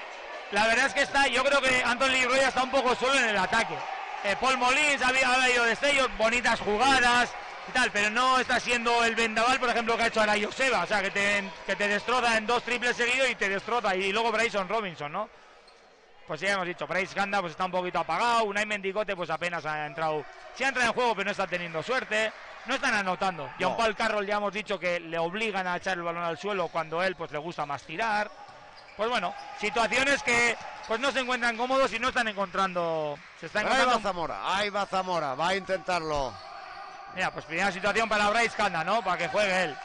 la verdad es que está, yo creo que Anthony Libroya está un poco solo en el ataque. Eh, Paul Molins había, había ido destellos, bonitas jugadas y tal, pero no está siendo el vendaval, por ejemplo, que ha hecho ahora Joseba, o sea, que te, que te destroza en dos triples seguidos y te destroza, y luego Bryson Robinson, ¿no? Pues ya hemos dicho, Bryce Ganda pues está un poquito apagado, Unai Mendicote pues apenas ha entrado, sí ha entrado en juego pero no está teniendo suerte, no están anotando. John no. Paul Carroll ya hemos dicho que le obligan a echar el balón al suelo cuando él pues le gusta más tirar. Pues bueno, situaciones que pues no se encuentran cómodos y no están encontrando, se está encontrando... Ahí va Zamora, ahí va Zamora, va a intentarlo. Mira, pues primera situación para Bryce Ganda, ¿no? Para que juegue él.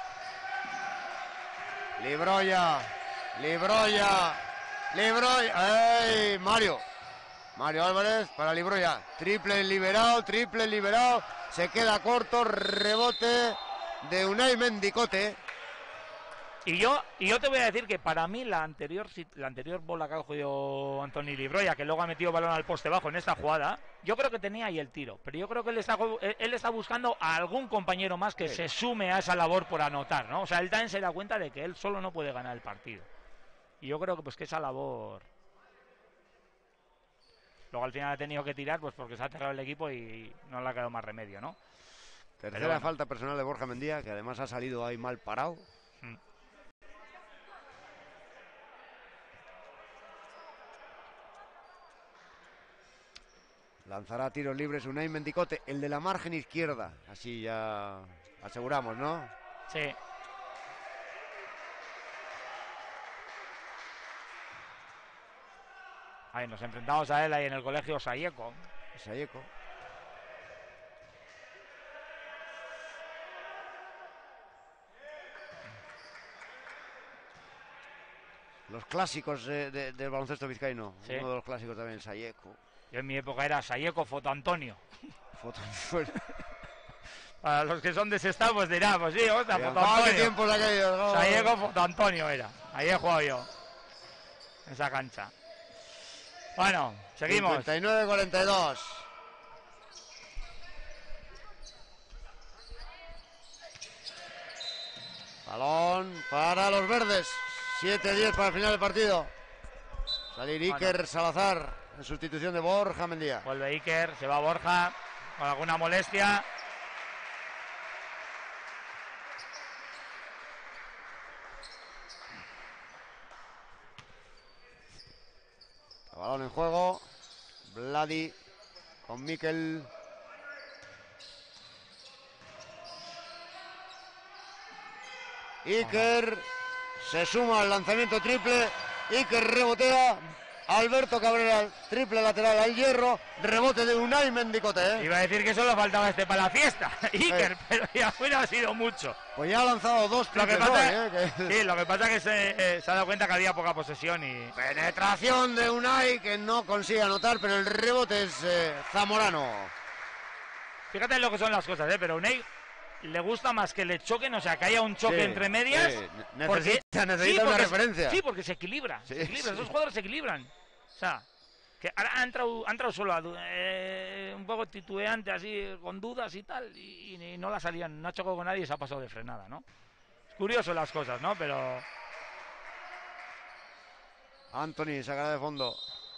Libroya, Libroya. Libroya, ¡ey! Mario Mario Álvarez para Libroya, triple liberado, triple liberado, se queda corto, rebote de Unai Mendicote. Y yo, y yo te voy a decir que para mí la anterior la anterior bola que ha cogido Anthony Libroya, que luego ha metido balón al poste bajo en esta jugada, yo creo que tenía ahí el tiro, pero yo creo que él está, él está buscando a algún compañero más que sí. se sume a esa labor por anotar, ¿no? O sea, él también se da cuenta de que él solo no puede ganar el partido. Y yo creo que pues que esa labor luego al final ha tenido que tirar pues porque se ha cerrado el equipo y no le ha quedado más remedio, ¿no? Tercera bueno. falta personal de Borja Mendía, que además ha salido ahí mal parado. Hmm. Lanzará tiros libres Unai Mendicote, el de la margen izquierda. Así ya aseguramos, ¿no? Sí. Ahí nos enfrentamos a él ahí en el colegio Sayeco. Sayeco. Los clásicos de, de, del baloncesto vizcaíno. ¿Sí? Uno de los clásicos también, Sayeco. Yo en mi época era Sayeco Foto Antonio. Foto Para los que son de ese estado, pues dirán, pues sí, hostia, Foto Antonio. ¿Qué tiempos aquellos? No. Sayeco Foto Antonio era. Ahí he jugado yo. En esa cancha. Bueno, seguimos. cincuenta y nueve cuarenta y dos. Balón para los verdes. siete diez para el final del partido. Salir Iker bueno. Salazar en sustitución de Borja Mendía. Vuelve Iker, se va Borja con alguna molestia. Balón en juego. Vladi con Mikel. Iker se suma al lanzamiento triple. Iker rebotea. Alberto Cabrera, triple lateral al hierro. Rebote de Unai Mendicote. ¿eh? Iba a decir que solo faltaba este para la fiesta. Iker, sí. Pero ya hubiera sido mucho. Pues ya ha lanzado dos triples. Lo que pasa, hoy, ¿eh? que... Sí, lo que pasa es que se, eh, se ha dado cuenta que había poca posesión y... Penetración de Unai que no consigue anotar, pero el rebote es eh, zamorano. Fíjate en lo que son las cosas, ¿eh? Pero Unai le gusta más que le choquen, o sea, que haya un choque sí, entre medias. Sí. Necesita, porque, necesita sí, una referencia. Sí, porque se equilibra. Sí, se equilibra. Sí. Esos jugadores se equilibran. O sea, que ahora ha entrado, ha entrado solo eh, un poco titubeante, así, con dudas y tal, y, y no la salían, no ha chocado con nadie y se ha pasado de frenada, ¿no? Es curioso las cosas, ¿no? Pero... Anthony sacará de fondo.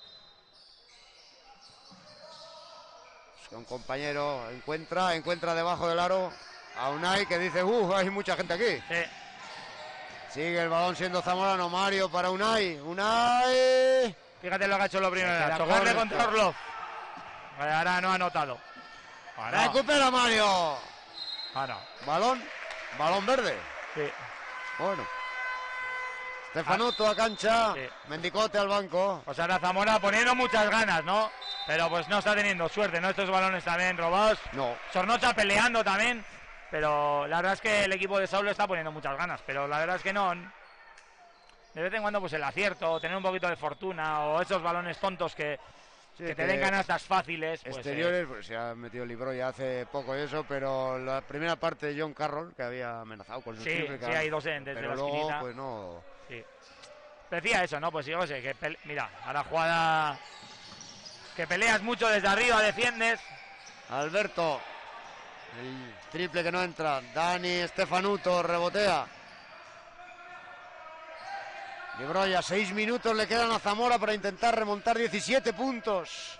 Un compañero encuentra, encuentra debajo del aro a Unai que dice, uff, hay mucha gente aquí. Sí. Sigue el balón siendo zamorano, Mario para Unai. Unai... Fíjate lo que ha hecho lo primero, chocarle contra Orlov. Ahora no ha anotado. Ahora. Recupera Mario. Ahora. Balón, balón verde. Sí. Bueno. Stefanuto a cancha, sí. Mendicote al banco. Pues ahora Zamora poniendo muchas ganas, ¿no? Pero pues no está teniendo suerte, ¿no? Estos balones también robados. No. Sornocha peleando también. Pero la verdad es que el equipo de Saulo está poniendo muchas ganas. Pero la verdad es que no... De vez en cuando pues el acierto, tener un poquito de fortuna o esos balones tontos que, sí, que te que den canastas fáciles. Pues, exteriores, eh. pues se ha metido Libro ya hace poco eso, pero la primera parte de John Carroll, que había amenazado con su sí, triple. Sí, hay dos en, desde pero la luego, esquinita. Pues no... Sí. Decía eso, ¿no? Pues yo sé, que pele... mira, ahora jugada que peleas mucho desde arriba, defiendes. Alberto, el triple que no entra. Dani Stefanuto rebotea. Libroya, seis minutos le quedan a Zamora para intentar remontar diecisiete puntos.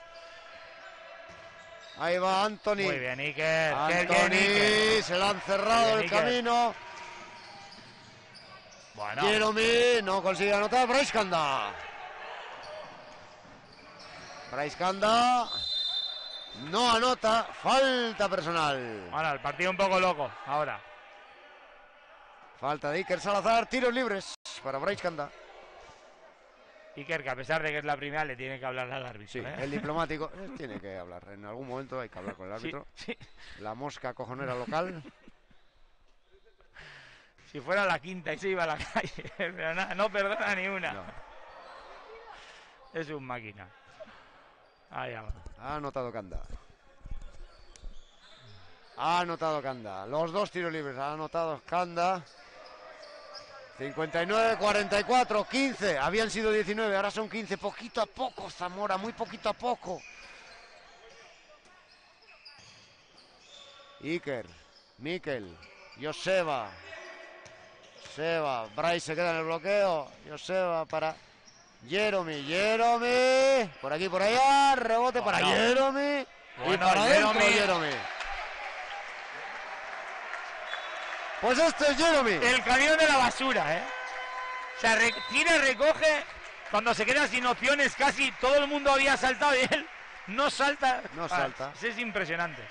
Ahí va Anthony. Muy bien, Iker. Anthony, bien, Iker. Se le han cerrado Bien, el camino. Bueno. Jeromy no consigue anotar. Bryce Kanda. Bryce Kanda no anota. Falta personal. Bueno, el partido un poco loco ahora. Falta de Iker Salazar. Tiros libres para Bryce Kanda. Iker, que a pesar de que es la primera, le tiene que hablar al árbitro. Sí, ¿eh? el diplomático eh, tiene que hablar. En algún momento hay que hablar con el árbitro. Sí, sí. La mosca cojonera local. Si fuera la quinta y se iba a la calle, pero nada, no perdona ni una. No. Es un máquina. Ahí va. Ha anotado Kanda. Ha anotado Kanda. Los dos tiros libres. Ha anotado Kanda. cincuenta y nueve cuarenta y cuatro, quince. Habían sido diecinueve, ahora son quince. Poquito a poco, Zamora, muy poquito a poco. Iker, Mikel, Joseba. Joseba, Bryce se queda en el bloqueo. Joseba para Jeromy. Jeromy. Por aquí, por allá. Rebote Bueno. para Jeromy. Bueno, y para Jeromy. adentro Jeromy. Pues este es Jeromy. El camión de la basura, ¿eh? O sea, re tira, recoge. Cuando se queda sin opciones, casi todo el mundo había saltado y él no salta. No Ah, salta. Es impresionante.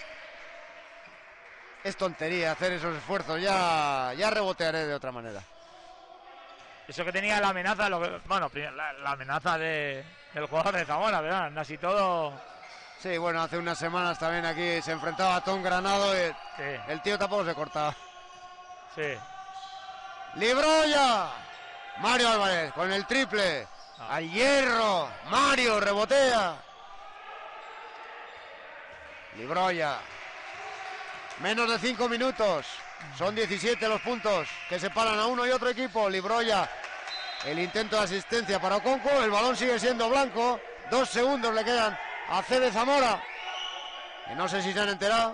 Es tontería hacer esos esfuerzos. Ya, ya rebotearé de otra manera. Eso que tenía la amenaza, lo que, bueno, la, la amenaza de, del jugador de Zamora, ¿verdad? Así todo. Sí, bueno, hace unas semanas también aquí se enfrentaba a Tom Granado y Sí, el tío tampoco se cortaba. sí. Libroya. Mario Álvarez con el triple. Ah. Al hierro. Mario rebotea. Libroya. Menos de cinco minutos. Son diecisiete los puntos que separan a uno y otro equipo. Libroya. El intento de asistencia para Oconco. El balón sigue siendo blanco. Dos segundos le quedan a C D Zamora. Que no sé si se han enterado.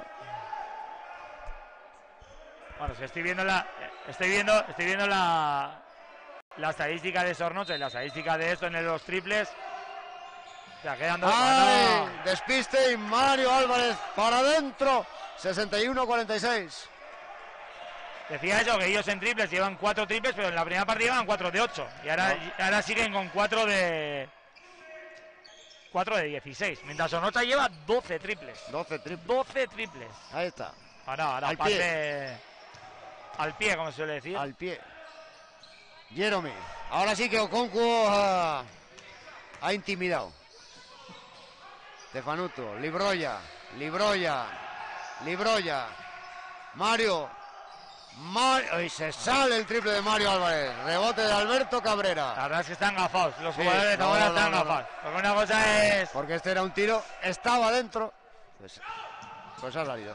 Bueno, si estoy viendo la. Estoy viendo, estoy viendo la. La estadística de Sornocha y la estadística de esto en los triples. O sea, quedan dos. ¡Ay! Bueno, Despiste y Mario Álvarez para adentro. sesenta y uno cuarenta y seis. decía eso, que ellos en triples llevan cuatro triples, pero en la primera partida llevan cuatro de ocho. Y ahora, No. y ahora siguen con cuatro de. cuatro de dieciséis. Mientras Sornocha lleva doce triples. doce triples. doce triples. Ahí está. Ahora, ahora Al pase. pie. Al pie, como se suele decir. Al pie. Jeromy. Ahora sí que Oconco ha, ha intimidado. Stefanuto. Libroya. Libroya. Libroya. Mario. Mario. Y se sale el triple de Mario Álvarez. Rebote de Alberto Cabrera. La verdad es que están gafados. Los Sí, jugadores de no, Zamora no, están no, no. gafados. Porque una cosa es. Porque este era un tiro. Estaba dentro. Pues, pues ha salido.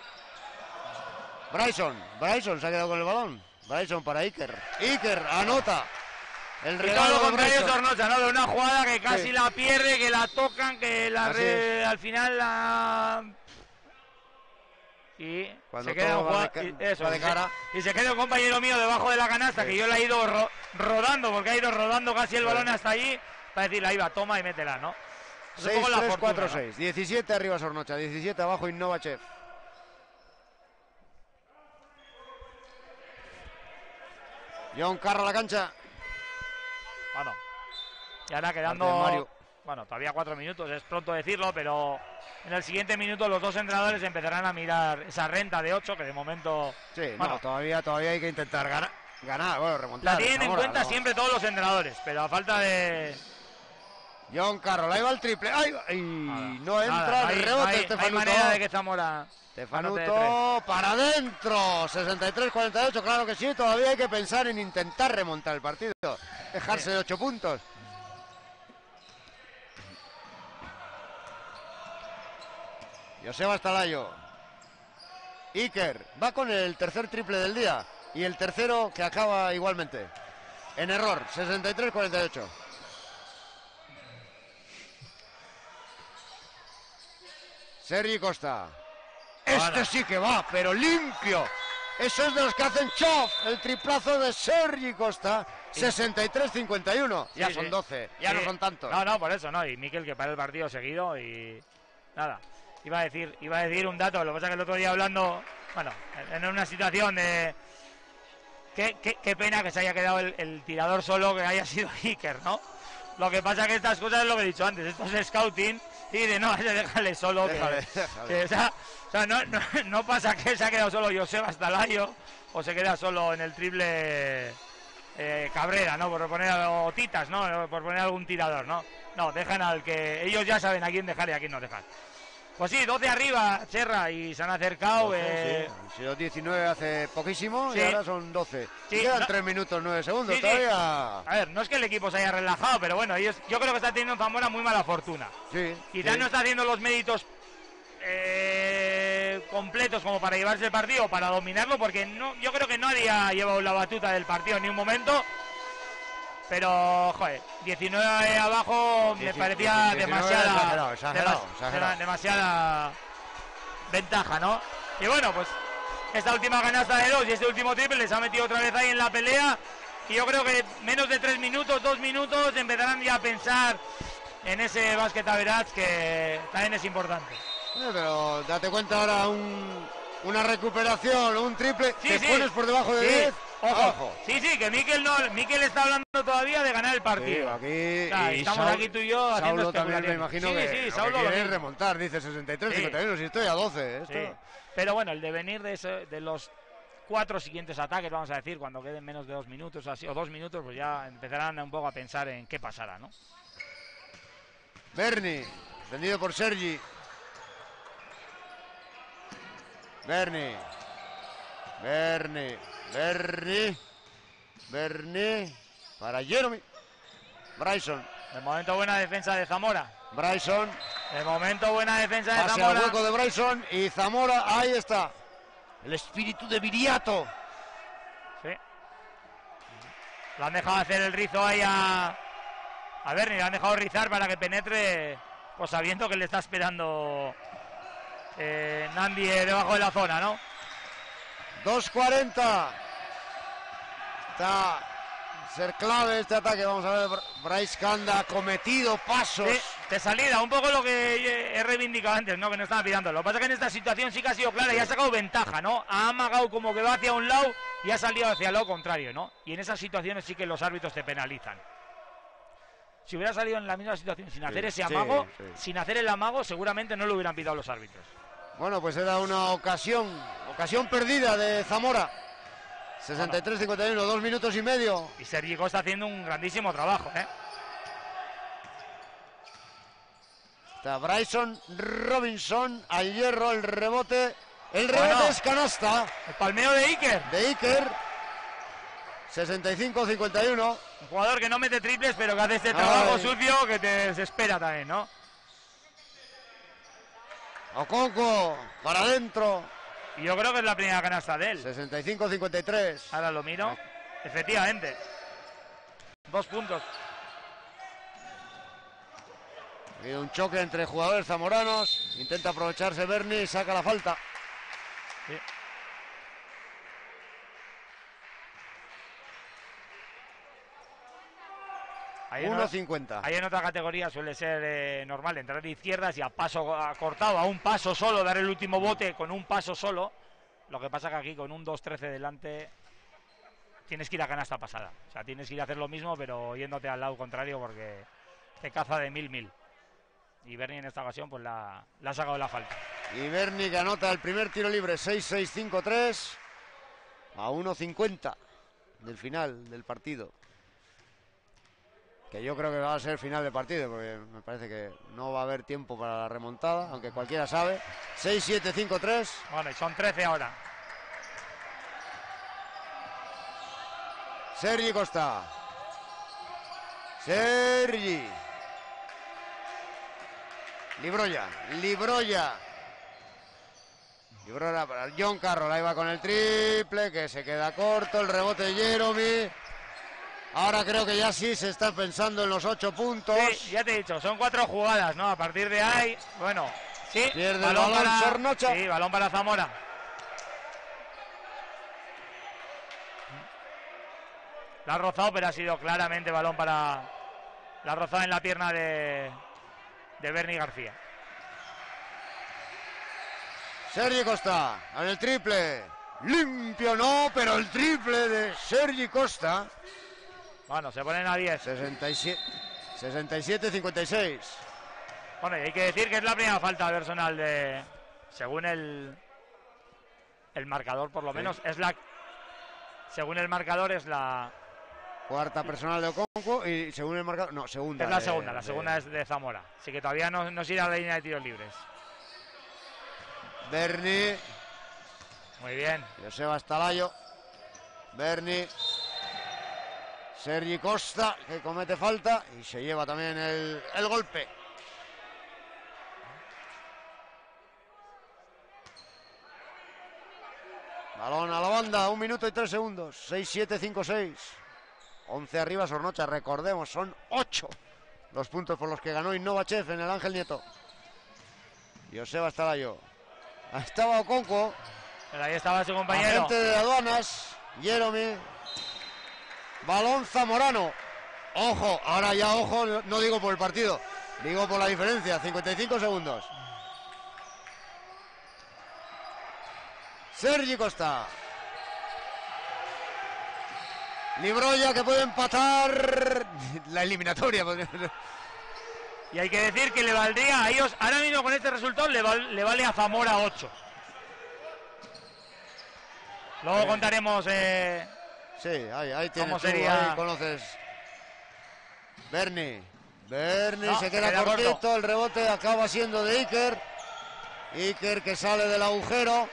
Bryson. Bryson se ha quedado con el balón. Bryson para Iker. Iker anota. El Y regalo todo lo de contrario Bryson. Sornocha, ¿no? De una jugada que casi Sí. la pierde, que la tocan, que la Así re- al final la. Y Cuando se queda todo un va jugador- de ca- y, eso, va de y se- cara. y se queda un compañero mío debajo de la canasta, Sí. que yo le he ido ro- rodando, porque ha ido rodando casi el Sí. balón hasta allí, para decirle, ahí va, toma y métela, ¿no? Es un seis poco la tres fortuna, cuatro ¿no? seis. diecisiete arriba Sornocha. diecisiete abajo Innovachev. John Carro a la cancha. Bueno, y ahora quedando. Parte de Mario. Bueno, todavía cuatro minutos, es pronto decirlo, pero en el siguiente minuto los dos entrenadores empezarán a mirar esa renta de ocho, que de momento. Sí, Bueno. no, todavía, todavía hay que intentar ganar. Ganar, bueno, remontar. La tienen en Zamora, cuenta no. siempre todos los entrenadores, pero a falta de. John Carroll, ahí va el triple. ¡Ay! Y no entra Nada, no el hay, rebote. no hay- no hay Stefanuto. manera de que Zamora. anote de Stefanuto para adentro. sesenta y tres cuarenta y ocho. Claro que sí. Todavía hay que pensar en intentar remontar el partido. Dejarse de ocho puntos. Joseba Estalayo. Iker va con el tercer triple del día. Y el tercero que acaba igualmente. En error. sesenta y tres cuarenta y ocho. Sergi Costa. Este Bueno. sí que va, pero limpio. Eso es de los que hacen chof, el triplazo de Sergi Costa, sesenta y tres cincuenta y uno. Sí, ya son sí. doce, ya sí. no son tantos. No, no, por eso, ¿no? Y Miquel que para el partido seguido y nada. Iba a decir, iba a decir un dato, lo que pasa es que el otro día hablando, bueno, en una situación de... Qué, qué, qué pena que se haya quedado el, el tirador solo, que haya sido Iker, ¿no? Lo que pasa es que estas cosas es lo que he dicho antes, esto es scouting y de no, déjale solo. Déjale, que, déjale. Que, o sea, o sea no, no, no pasa que se ha quedado solo Joseba Stalayo o se queda solo en el triple eh, Cabrera, ¿no? Por poner o Titas, ¿no? Por poner algún tirador, ¿no? No, dejan al que ellos ya saben a quién dejar y a quién no dejar. Pues sí, doce arriba, Cherra, y se han acercado. doce, eh... sí. Si los diecinueve hace poquísimo sí. y ahora son doce. Sí, quedan no... tres minutos, nueve segundos sí, todavía. Sí. A ver, no es que el equipo se haya relajado, pero bueno, ellos, yo creo que está teniendo Zamora muy mala fortuna. Sí, Quizás sí. no está haciendo los méritos eh, completos como para llevarse el partido, para dominarlo, porque no, yo creo que nadie ha llevado la batuta del partido en ningún momento. Pero, joder, diecinueve abajo me parecía demasiada, exagerado, exagerado, demas, exagerado. demasiada ventaja, ¿no? Y bueno, pues esta última canasta de dos y este último triple les ha metido otra vez ahí en la pelea. Y yo creo que menos de tres minutos, dos minutos, empezarán ya a pensar en ese básquet average que también es importante. Sí, pero date cuenta ahora un, una recuperación, un triple, sí, te sí. pones por debajo de sí. diez. Ojo. Ojo. Sí, sí, que Miquel no, Miquel está hablando todavía de ganar el partido. Sí, aquí o sea, y estamos Saul, aquí tú y yo haciendo Saulo también me imagino sí, que, sí, lo Saulo que lo quiere mismo. remontar, dice sesenta y tres cincuenta y uno, sí. Si estoy a doce. Esto... Sí. Pero bueno, el devenir de, ese, de los cuatro siguientes ataques, vamos a decir, cuando queden menos de dos minutos así, o dos minutos, pues ya empezarán un poco a pensar en qué pasará, ¿no? Berni, defendido por Sergi. Berni. Berni. Berni. Berni. Para Jeremy. Bryson. De momento buena defensa de Zamora. Bryson. De momento buena defensa de Pase Zamora. al hueco de Bryson y Zamora, ahí está. El espíritu de Viriato. Sí. Lo han dejado hacer el rizo ahí a... A Berni, le han dejado rizar para que penetre, pues sabiendo que le está esperando eh, Nandi debajo de la zona, ¿no? dos cuarenta. Está ser clave este ataque. Vamos a ver, Bryce Kanda ha cometido pasos. Sí, de salida, un poco lo que he reivindicado antes, ¿no? Que no estaba pidiendo. Lo que pasa es que en esta situación sí que ha sido clara y ha sacado ventaja, ¿no? Ha amagado como que va hacia un lado y ha salido hacia el lado contrario, ¿no? Y en esas situaciones sí que los árbitros te penalizan. Si hubiera salido en la misma situación sin hacer sí, ese amago, sí, sí. sin hacer el amago, seguramente no lo hubieran pitado los árbitros. Bueno, pues era una ocasión, ocasión perdida de Zamora. sesenta y tres cincuenta y uno, dos minutos y medio. Y Sergi Costa haciendo un grandísimo trabajo, ¿eh? Está Bryson Robinson al hierro, el rebote. El rebote bueno, es canasta. El palmeo de Iker. De Iker. sesenta y cinco cincuenta y uno. Un jugador que no mete triples, pero que hace este trabajo Ay. sucio que te desespera también, ¿no? Oconco, para adentro. Y yo creo que es la primera canasta de él. sesenta y cinco cincuenta y tres. Ahora lo miro. Ah. Efectivamente. Dos puntos. Ha habido un choque entre jugadores zamoranos. Intenta aprovecharse Berni y saca la falta. Sí. uno cincuenta. Ahí en otra categoría suele ser eh, normal entrar de izquierdas y a paso a cortado, a un paso solo, dar el último bote con un paso solo. Lo que pasa que aquí con un dos trece delante tienes que ir a canasta pasada. O sea, tienes que ir a hacer lo mismo, pero yéndote al lado contrario porque te caza de mil mil. Y Berni en esta ocasión pues la, la ha sacado de la falta. Y Berni que anota el primer tiro libre, seis seis cinco tres a uno cincuenta del final del partido. Que yo creo que va a ser final de partido, porque me parece que no va a haber tiempo para la remontada, aunque cualquiera sabe. seis siete cinco tres. Bueno, y son trece ahora. Sergi Costa. Sergi. Libroya. Libroya. Libroya para John Carroll. Ahí va con el triple, que se queda corto. El rebote de Jeremy. Ahora creo que ya sí se está pensando en los ocho puntos. Sí, ya te he dicho, son cuatro jugadas, ¿no? A partir de ahí, bueno, sí. Pierde balón el balón para, Sornocha. Sí, balón para Zamora. La ha rozado, pero ha sido claramente balón para... La ha rozado en la pierna de, de Berni García. Sergi Costa, en el triple. Limpio no, pero el triple de Sergi Costa. Bueno, se ponen a diez. sesenta y siete cincuenta y seis. Bueno, y hay que decir que es la primera falta personal de... Según el... El marcador, por lo menos, sí. es la... Según el marcador es la... Cuarta personal de Okonkwo y según el marcador... No, segunda. Es la de, segunda, la de... segunda es de Zamora. Así que todavía no, no se irá a la línea de tiros libres. Berni. Muy bien. Joseba Astalayo. Berni. Sergi Costa, que comete falta y se lleva también el, el golpe. Balón a la banda, un minuto y tres segundos. seis siete cinco seis. once arriba Zornocha, recordemos, son ocho los puntos por los que ganó Innovachev en el Ángel Nieto. Joseba Astalayo. Estaba Okonkwo. Pero ahí estaba su compañero. Agente de aduanas, Jeromy. Balón zamorano. Ojo, ahora ya ojo, no digo por el partido, digo por la diferencia, cincuenta y cinco segundos. Sergi Costa. Libroya que puede empatar la eliminatoria. Y hay que decir que le valdría a ellos, ahora mismo con este resultado le, val, le vale a Zamora ocho. Luego eh. contaremos... Eh, sí, ahí, ahí tienes ¿cómo tú, sería? Ahí conoces. Berni. Berni no, se queda, queda cortito, corto. El rebote acaba siendo de Iker. Iker que sale del agujero.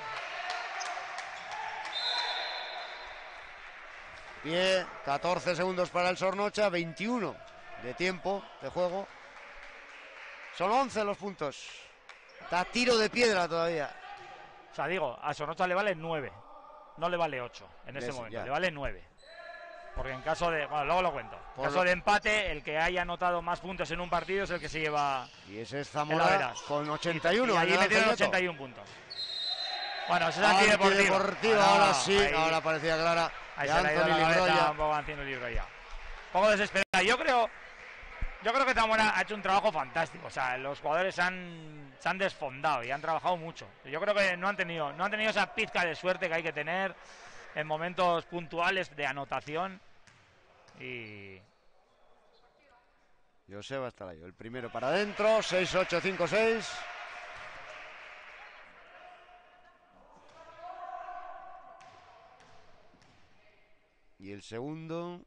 Pie, catorce segundos para el Zornocha, veintiuno de tiempo de juego. Son once los puntos. Está a tiro de piedra todavía. O sea, digo, a Zornocha le vale nueve. No le vale ocho en ese Eso, momento, ya. le vale nueve. Porque en caso de... Bueno, luego lo cuento. En Por caso lo... de empate, el que haya anotado más puntos en un partido es el que se lleva... Y ese es Zamora con ochenta y uno. Y, y allí metieron ochenta y uno puntos. Bueno, eso es antideportivo. antideportivo. Ahora, ahora sí, ahí, ahora parecía clara. Ahí se le ha ido la cabeza un poco a Antonio Libroya. Un poco desesperada. Yo creo... Yo creo que Zamora ha hecho un trabajo fantástico. O sea, los jugadores han, se han desfondado y han trabajado mucho. Yo creo que no han tenido, no han tenido esa pizca de suerte que hay que tener en momentos puntuales de anotación. Y... Joseba Astalayo, el primero para adentro, seis ocho cinco seis. Y el segundo...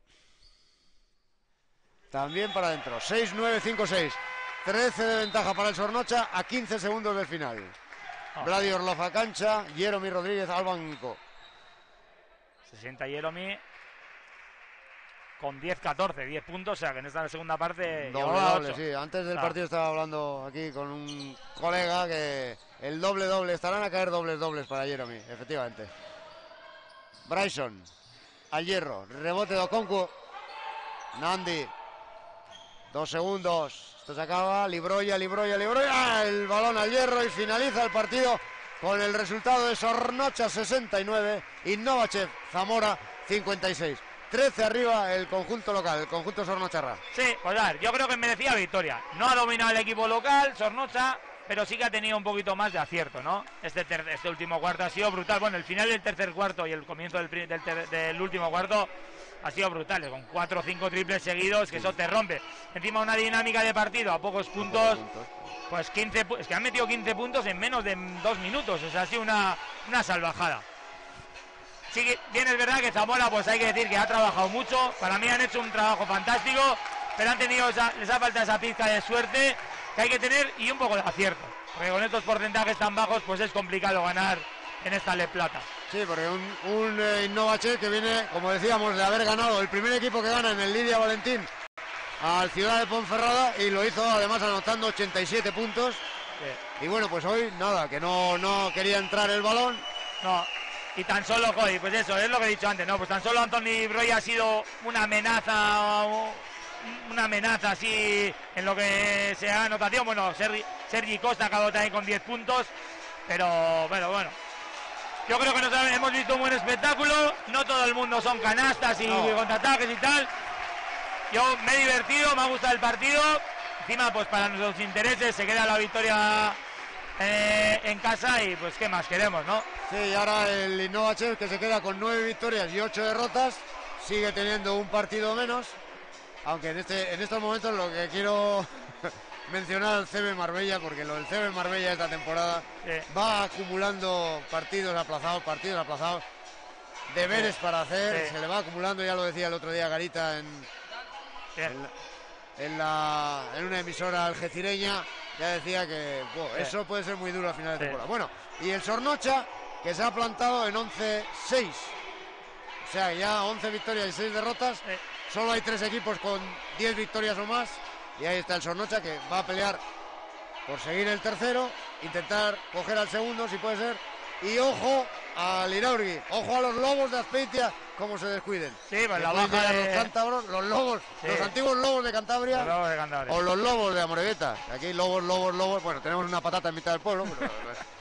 También para adentro, seis nueve cinco seis. trece de ventaja para el Zornocha a quince segundos del final. Oh. Vladi Orlov a cancha, Jeromy Rodríguez al banco. Se sienta Jeromy con diez catorce, diez puntos, o sea que en esta segunda parte... Doble, doble, sí. Antes del claro. partido estaba hablando aquí con un colega que el doble doble, estarán a caer dobles dobles para Jeromy, efectivamente. Bryson, al hierro, rebote de Okonkwo. Nandi. Dos segundos, esto se acaba, Libroya, Libroya, Libroya, el balón al hierro y finaliza el partido con el resultado de Zornocha sesenta y nueve, Innovachev Zamora cincuenta y seis. trece arriba el conjunto local, el conjunto Zornocharra. Sí, pues a ver, yo creo que merecía victoria. No ha dominado el equipo local, Zornocha, pero sí que ha tenido un poquito más de acierto, ¿no? Este, ter este último cuarto ha sido brutal. Bueno, el final del tercer cuarto y el comienzo del, del, del último cuarto ha sido brutal, con cuatro o cinco triples seguidos, que eso te rompe. Encima una dinámica de partido a pocos puntos, pues quince, es que han metido quince puntos en menos de dos minutos, o sea, ha sido una, una salvajada. Sí que bien es verdad que Zamora, pues hay que decir que ha trabajado mucho, para mí han hecho un trabajo fantástico, pero han tenido esa, les ha faltado esa pizca de suerte que hay que tener y un poco de acierto, porque con estos porcentajes tan bajos pues es complicado ganar en esta Le Plata. Sí, porque un, un eh, Innovachev que viene, como decíamos, de haber ganado el primer equipo que gana en el Lidia Valentín al Ciudad de Ponferrada y lo hizo además anotando ochenta y siete puntos. Sí. Y bueno, pues hoy nada, que no, no quería entrar el balón. No, y tan solo, joder, pues eso, es lo que he dicho antes, ¿no? Pues tan solo Anthony Broy ha sido una amenaza, una amenaza así en lo que sea anotación. Bueno, Sergi, Sergi Costa acabó también con diez puntos, pero bueno, bueno. Yo creo que nos hemos visto un buen espectáculo. No todo el mundo son canastas y no. contraataques y tal. Yo me he divertido, me ha gustado el partido. Encima, pues para nuestros intereses se queda la victoria eh, en casa y pues qué más queremos, ¿no? Sí, y ahora el Innovachev, que se queda con nueve victorias y ocho derrotas, sigue teniendo un partido menos. Aunque en, este, en estos momentos lo que quiero mencionar al C B Marbella, porque lo del C B Marbella esta temporada sí. va acumulando partidos aplazados, partidos aplazados, deberes sí. para hacer, sí. se le va acumulando, ya lo decía el otro día Garita en, sí. en, en, la, en una emisora algecireña, ya decía que wow, sí. eso puede ser muy duro a final de sí. temporada. Bueno, y el Sornocha, que se ha plantado en once seis, o sea, ya once victorias y seis derrotas, sí. solo hay tres equipos con diez victorias o más. Y ahí está el Sornocha, que va a pelear por seguir el tercero, intentar coger al segundo si puede ser. Y ojo al Iraurgi, ojo a los Lobos de Azpeitia, cómo se descuiden. Sí, pues la baja de... los cántabros, los lobos, sí. los antiguos Lobos de Cantabria, los lobos de Cantabria. o los Lobos de Amorebieta. Aquí Lobos, Lobos, Lobos. Bueno, tenemos una patata en mitad del pueblo, pero...